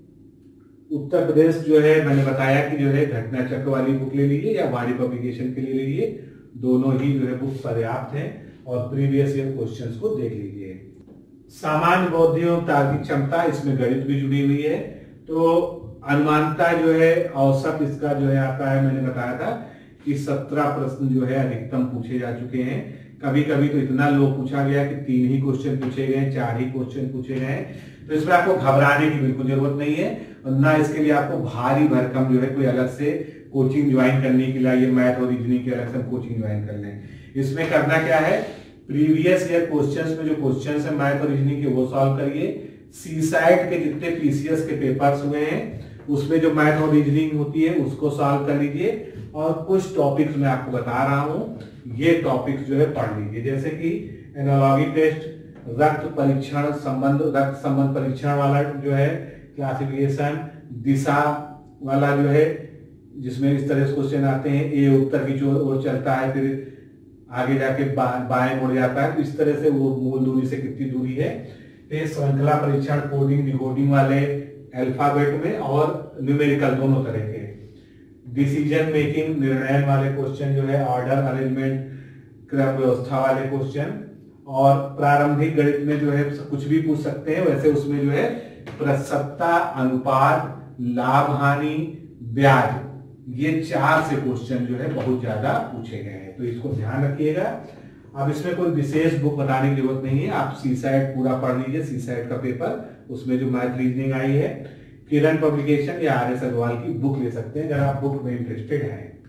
उत्तर प्रदेश जो है मैंने बताया कि जो है घटना चक्र वाली बुक ले लीजिए या वाणी पब्लिकेशन के लिए ले लीजिए, दोनों ही जो है बुक पर्याप्त हैं, और प्रीवियस ईयर क्वेश्चंस को देख लीजिए। सामान्य बौद्धिक और तार्किक क्षमता, इसमें गणित भी जुड़ी हुई है। तो अनुमानता जो है औसत इसका जो है आता है, मैंने बताया था कि सत्रह प्रश्न जो है अधिकतम पूछे जा चुके हैं। कभी कभी तो इतना लो पूछा गया कि तीन ही क्वेश्चन पूछे गए, चार ही क्वेश्चन पूछे गए। तो इसमें आपको घबराने की बिल्कुल जरूरत नहीं है, और ना इसके लिए आपको भारी भरकम जो है कोई अलग से कोचिंग ज्वाइन करने के लिए, मैथ और रीजनिंग की अलग से कोचिंग ज्वाइन कर लें। इसमें करना क्या है, प्रीवियस ईयर क्वेश्चंस में जो क्वेश्चंस है मैथ और रीजनिंग के वो सॉल्व करिए। सीसैट के जितने पीसीएस के पेपर्स हुए हैं उसमें जो मैथ और रीजनिंग होती है उसको सॉल्व कर लीजिए, और कुछ टॉपिक्स मैं आपको बता रहा हूं, ये टॉपिक्स जो है पढ़ लीजिए, जैसे कि एनालॉजी टेस्ट, रक्त परीक्षण संबंध, रक्त संबंध परीक्षण वाला जो है क्लासिफिकेशन, दिशा वाला जो है जिसमें इस तरह से क्वेश्चन आते हैं, ए उत्तर की ओर चलता है फिर आगे जाके बा, बाएं मुड़ जाता है, तो इस तरह से वो मूल दूरी से कितनी दूरी है। फिर श्रृंखला परीक्षण, कोडिंग डिकोडिंग वाले अल्फाबेट में और न्यूमेरिकल दोनों तरह के। डिसीजन मेकिंग, निर्णय वाले क्वेश्चन जो है, ऑर्डर अरेंजमेंट, क्रम व्यवस्था वाले क्वेश्चन, और प्रारंभिक गणित में जो है कुछ भी पूछ सकते हैं, वैसे उसमें जो है प्रसवता, अनुपात, लाभ हानि, ब्याज, ये चार से क्वेश्चन जो है बहुत ज्यादा पूछे गए हैं, तो इसको ध्यान रखिएगा। अब इसमें कोई विशेष बुक बताने की जरूरत नहीं है, आप सी सैट पूरा पढ़ लीजिए, सी सैट का पेपर, उसमें जो मैथ रीजनिंग आई है, किरण पब्लिकेशन या आर एस अग्रवाल की बुक ले सकते हैं अगर आप बुक में इंटरेस्टेड हैं।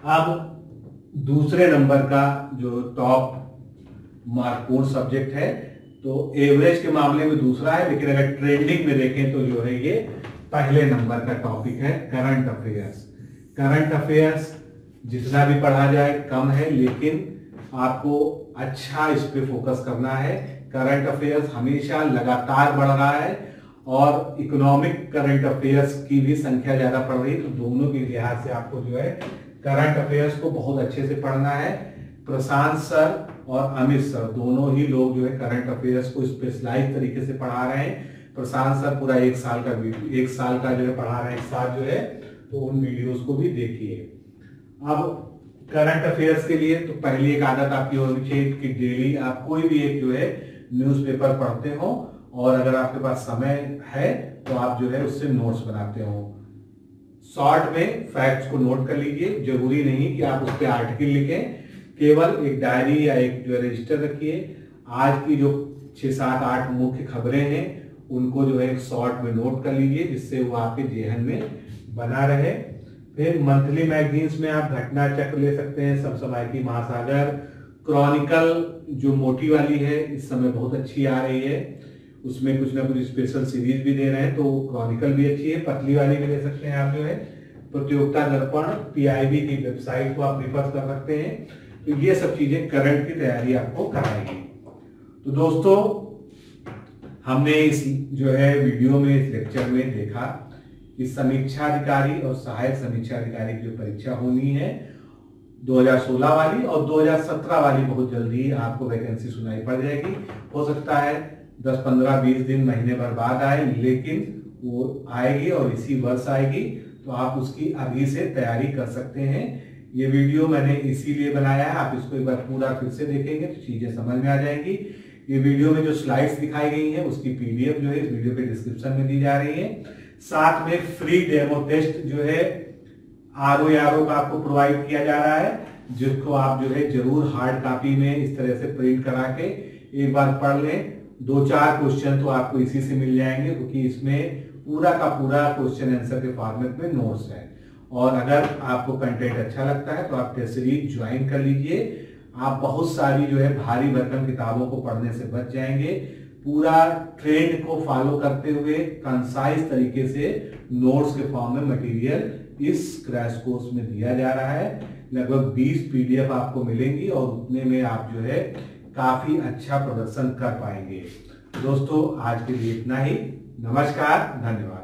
अब दूसरे नंबर का जो टॉप मार्कपूर्ण सब्जेक्ट है, तो एवरेज के मामले में दूसरा है, लेकिन अगर ट्रेंडिंग में देखें तो जो है ये पहले नंबर का टॉपिक है, करंट अफेयर्स। करंट अफेयर्स जितना भी पढ़ा जाए कम है, लेकिन आपको अच्छा इस पे फोकस करना है। करंट अफेयर्स हमेशा लगातार बढ़ रहा है और इकोनॉमिक करंट अफेयर्स की भी संख्या ज्यादा पड़ रही है, तो दोनों के लिहाज से आपको जो है करंट अफेयर्स को बहुत अच्छे से पढ़ना है। प्रशांत सर और अमित सर दोनों ही लोग जो है करंट अफेयर्स को स्पेशलाइज तरीके से पढ़ा रहे हैं। प्रशांत सर पूरा एक साल का एक साल का जो है पढ़ा रहे हैं एक साथ जो है, तो उन वीडियोस को भी देखिए। अब करंट अफेयर्स के लिए तो पहली एक आदत आपकी होनी चाहिए कि डेली आप कोई भी एक जो है न्यूज़पेपर पढ़ते हो, और अगर आपके पास समय है तो आप जो है उससे नोट्स बनाते हो। शॉर्ट में फैक्ट्स को नोट कर लीजिए, जरूरी नहीं कि आप उस पर आर्टिकल लिखें, केवल एक डायरी या एक जो रजिस्टर रखिए। आज की जो छह सात आठ मुख्य खबरें हैं उनको जो है एक शॉर्ट में नोट कर लीजिए, जिससे वो आपके जेहन में बना रहे। फिर मंथली मैगजीन्स में आप घटना चक्र ले सकते हैं, समसामयिकी महासागर, क्रॉनिकल जो मोटी वाली है इस समय बहुत अच्छी आ रही है, उसमें कुछ ना कुछ स्पेशल सीरीज भी दे रहे हैं, तो क्रॉनिकल भी अच्छी है। पतली वाली भी ले सकते हैं आप जो है। प्रतियोगिता दर्पण पीआईबी की वेबसाइट को आप रिफर कर सकते हैं। तो ये सब चीजें करंट की तैयारी आपको कराएगी। तो दोस्तों हमने इस जो है वीडियो में इस लेक्चर में देखा कि समीक्षा अधिकारी और सहायक समीक्षा अधिकारी की जो परीक्षा होनी है दो हज़ार सोलह वाली और दो हज़ार सत्रह वाली बहुत जल्दी आपको वैकेंसी सुनाई पड़ जाएगी। हो सकता है दस पंद्रह बीस दिन महीने भर बाद आए, लेकिन वो आएगी और इसी वर्ष आएगी, तो आप उसकी अभी से तैयारी कर सकते हैं। ये वीडियो मैंने इसीलिए बनाया है, आप इसको एक बार पूरा फिर से देखेंगे तो चीजें समझ में आ जाएंगी। ये वीडियो में जो स्लाइड्स दिखाई गई हैं उसकी पीडीएफ जो है इस वीडियो के डिस्क्रिप्शन में दी जा रही है। साथ में फ्री डेमो टेस्ट जो है आर ओ आर ओ का आपको प्रोवाइड किया जा रहा है, जिसको आप जो है जरूर हार्ड कॉपी में इस तरह से प्रिंट करा के एक बार पढ़ लें। दो चार क्वेश्चन तो आपको इसी से मिल जाएंगे, क्योंकि इसमें पूरा का पूरा क्वेश्चन आंसर के फॉर्मेट में नोट्स है। और अगर आपको कंटेंट अच्छा लगता है तो आप टेस्ट सीरीज ज्वाइन कर लीजिए। आप बहुत सारी जो है भारी भरकम किताबों को पढ़ने से बच जाएंगे। पूरा ट्रेंड को फॉलो करते हुए कंसाइज तरीके से नोट्स के फॉर्म में मटेरियल इस क्रैश कोर्स में दिया जा रहा है। लगभग बीस पीडीएफ आपको मिलेंगी और उतने में आप जो है काफी अच्छा प्रदर्शन कर पाएंगे। दोस्तों आज के लिए इतना ही। नमस्कार, धन्यवाद।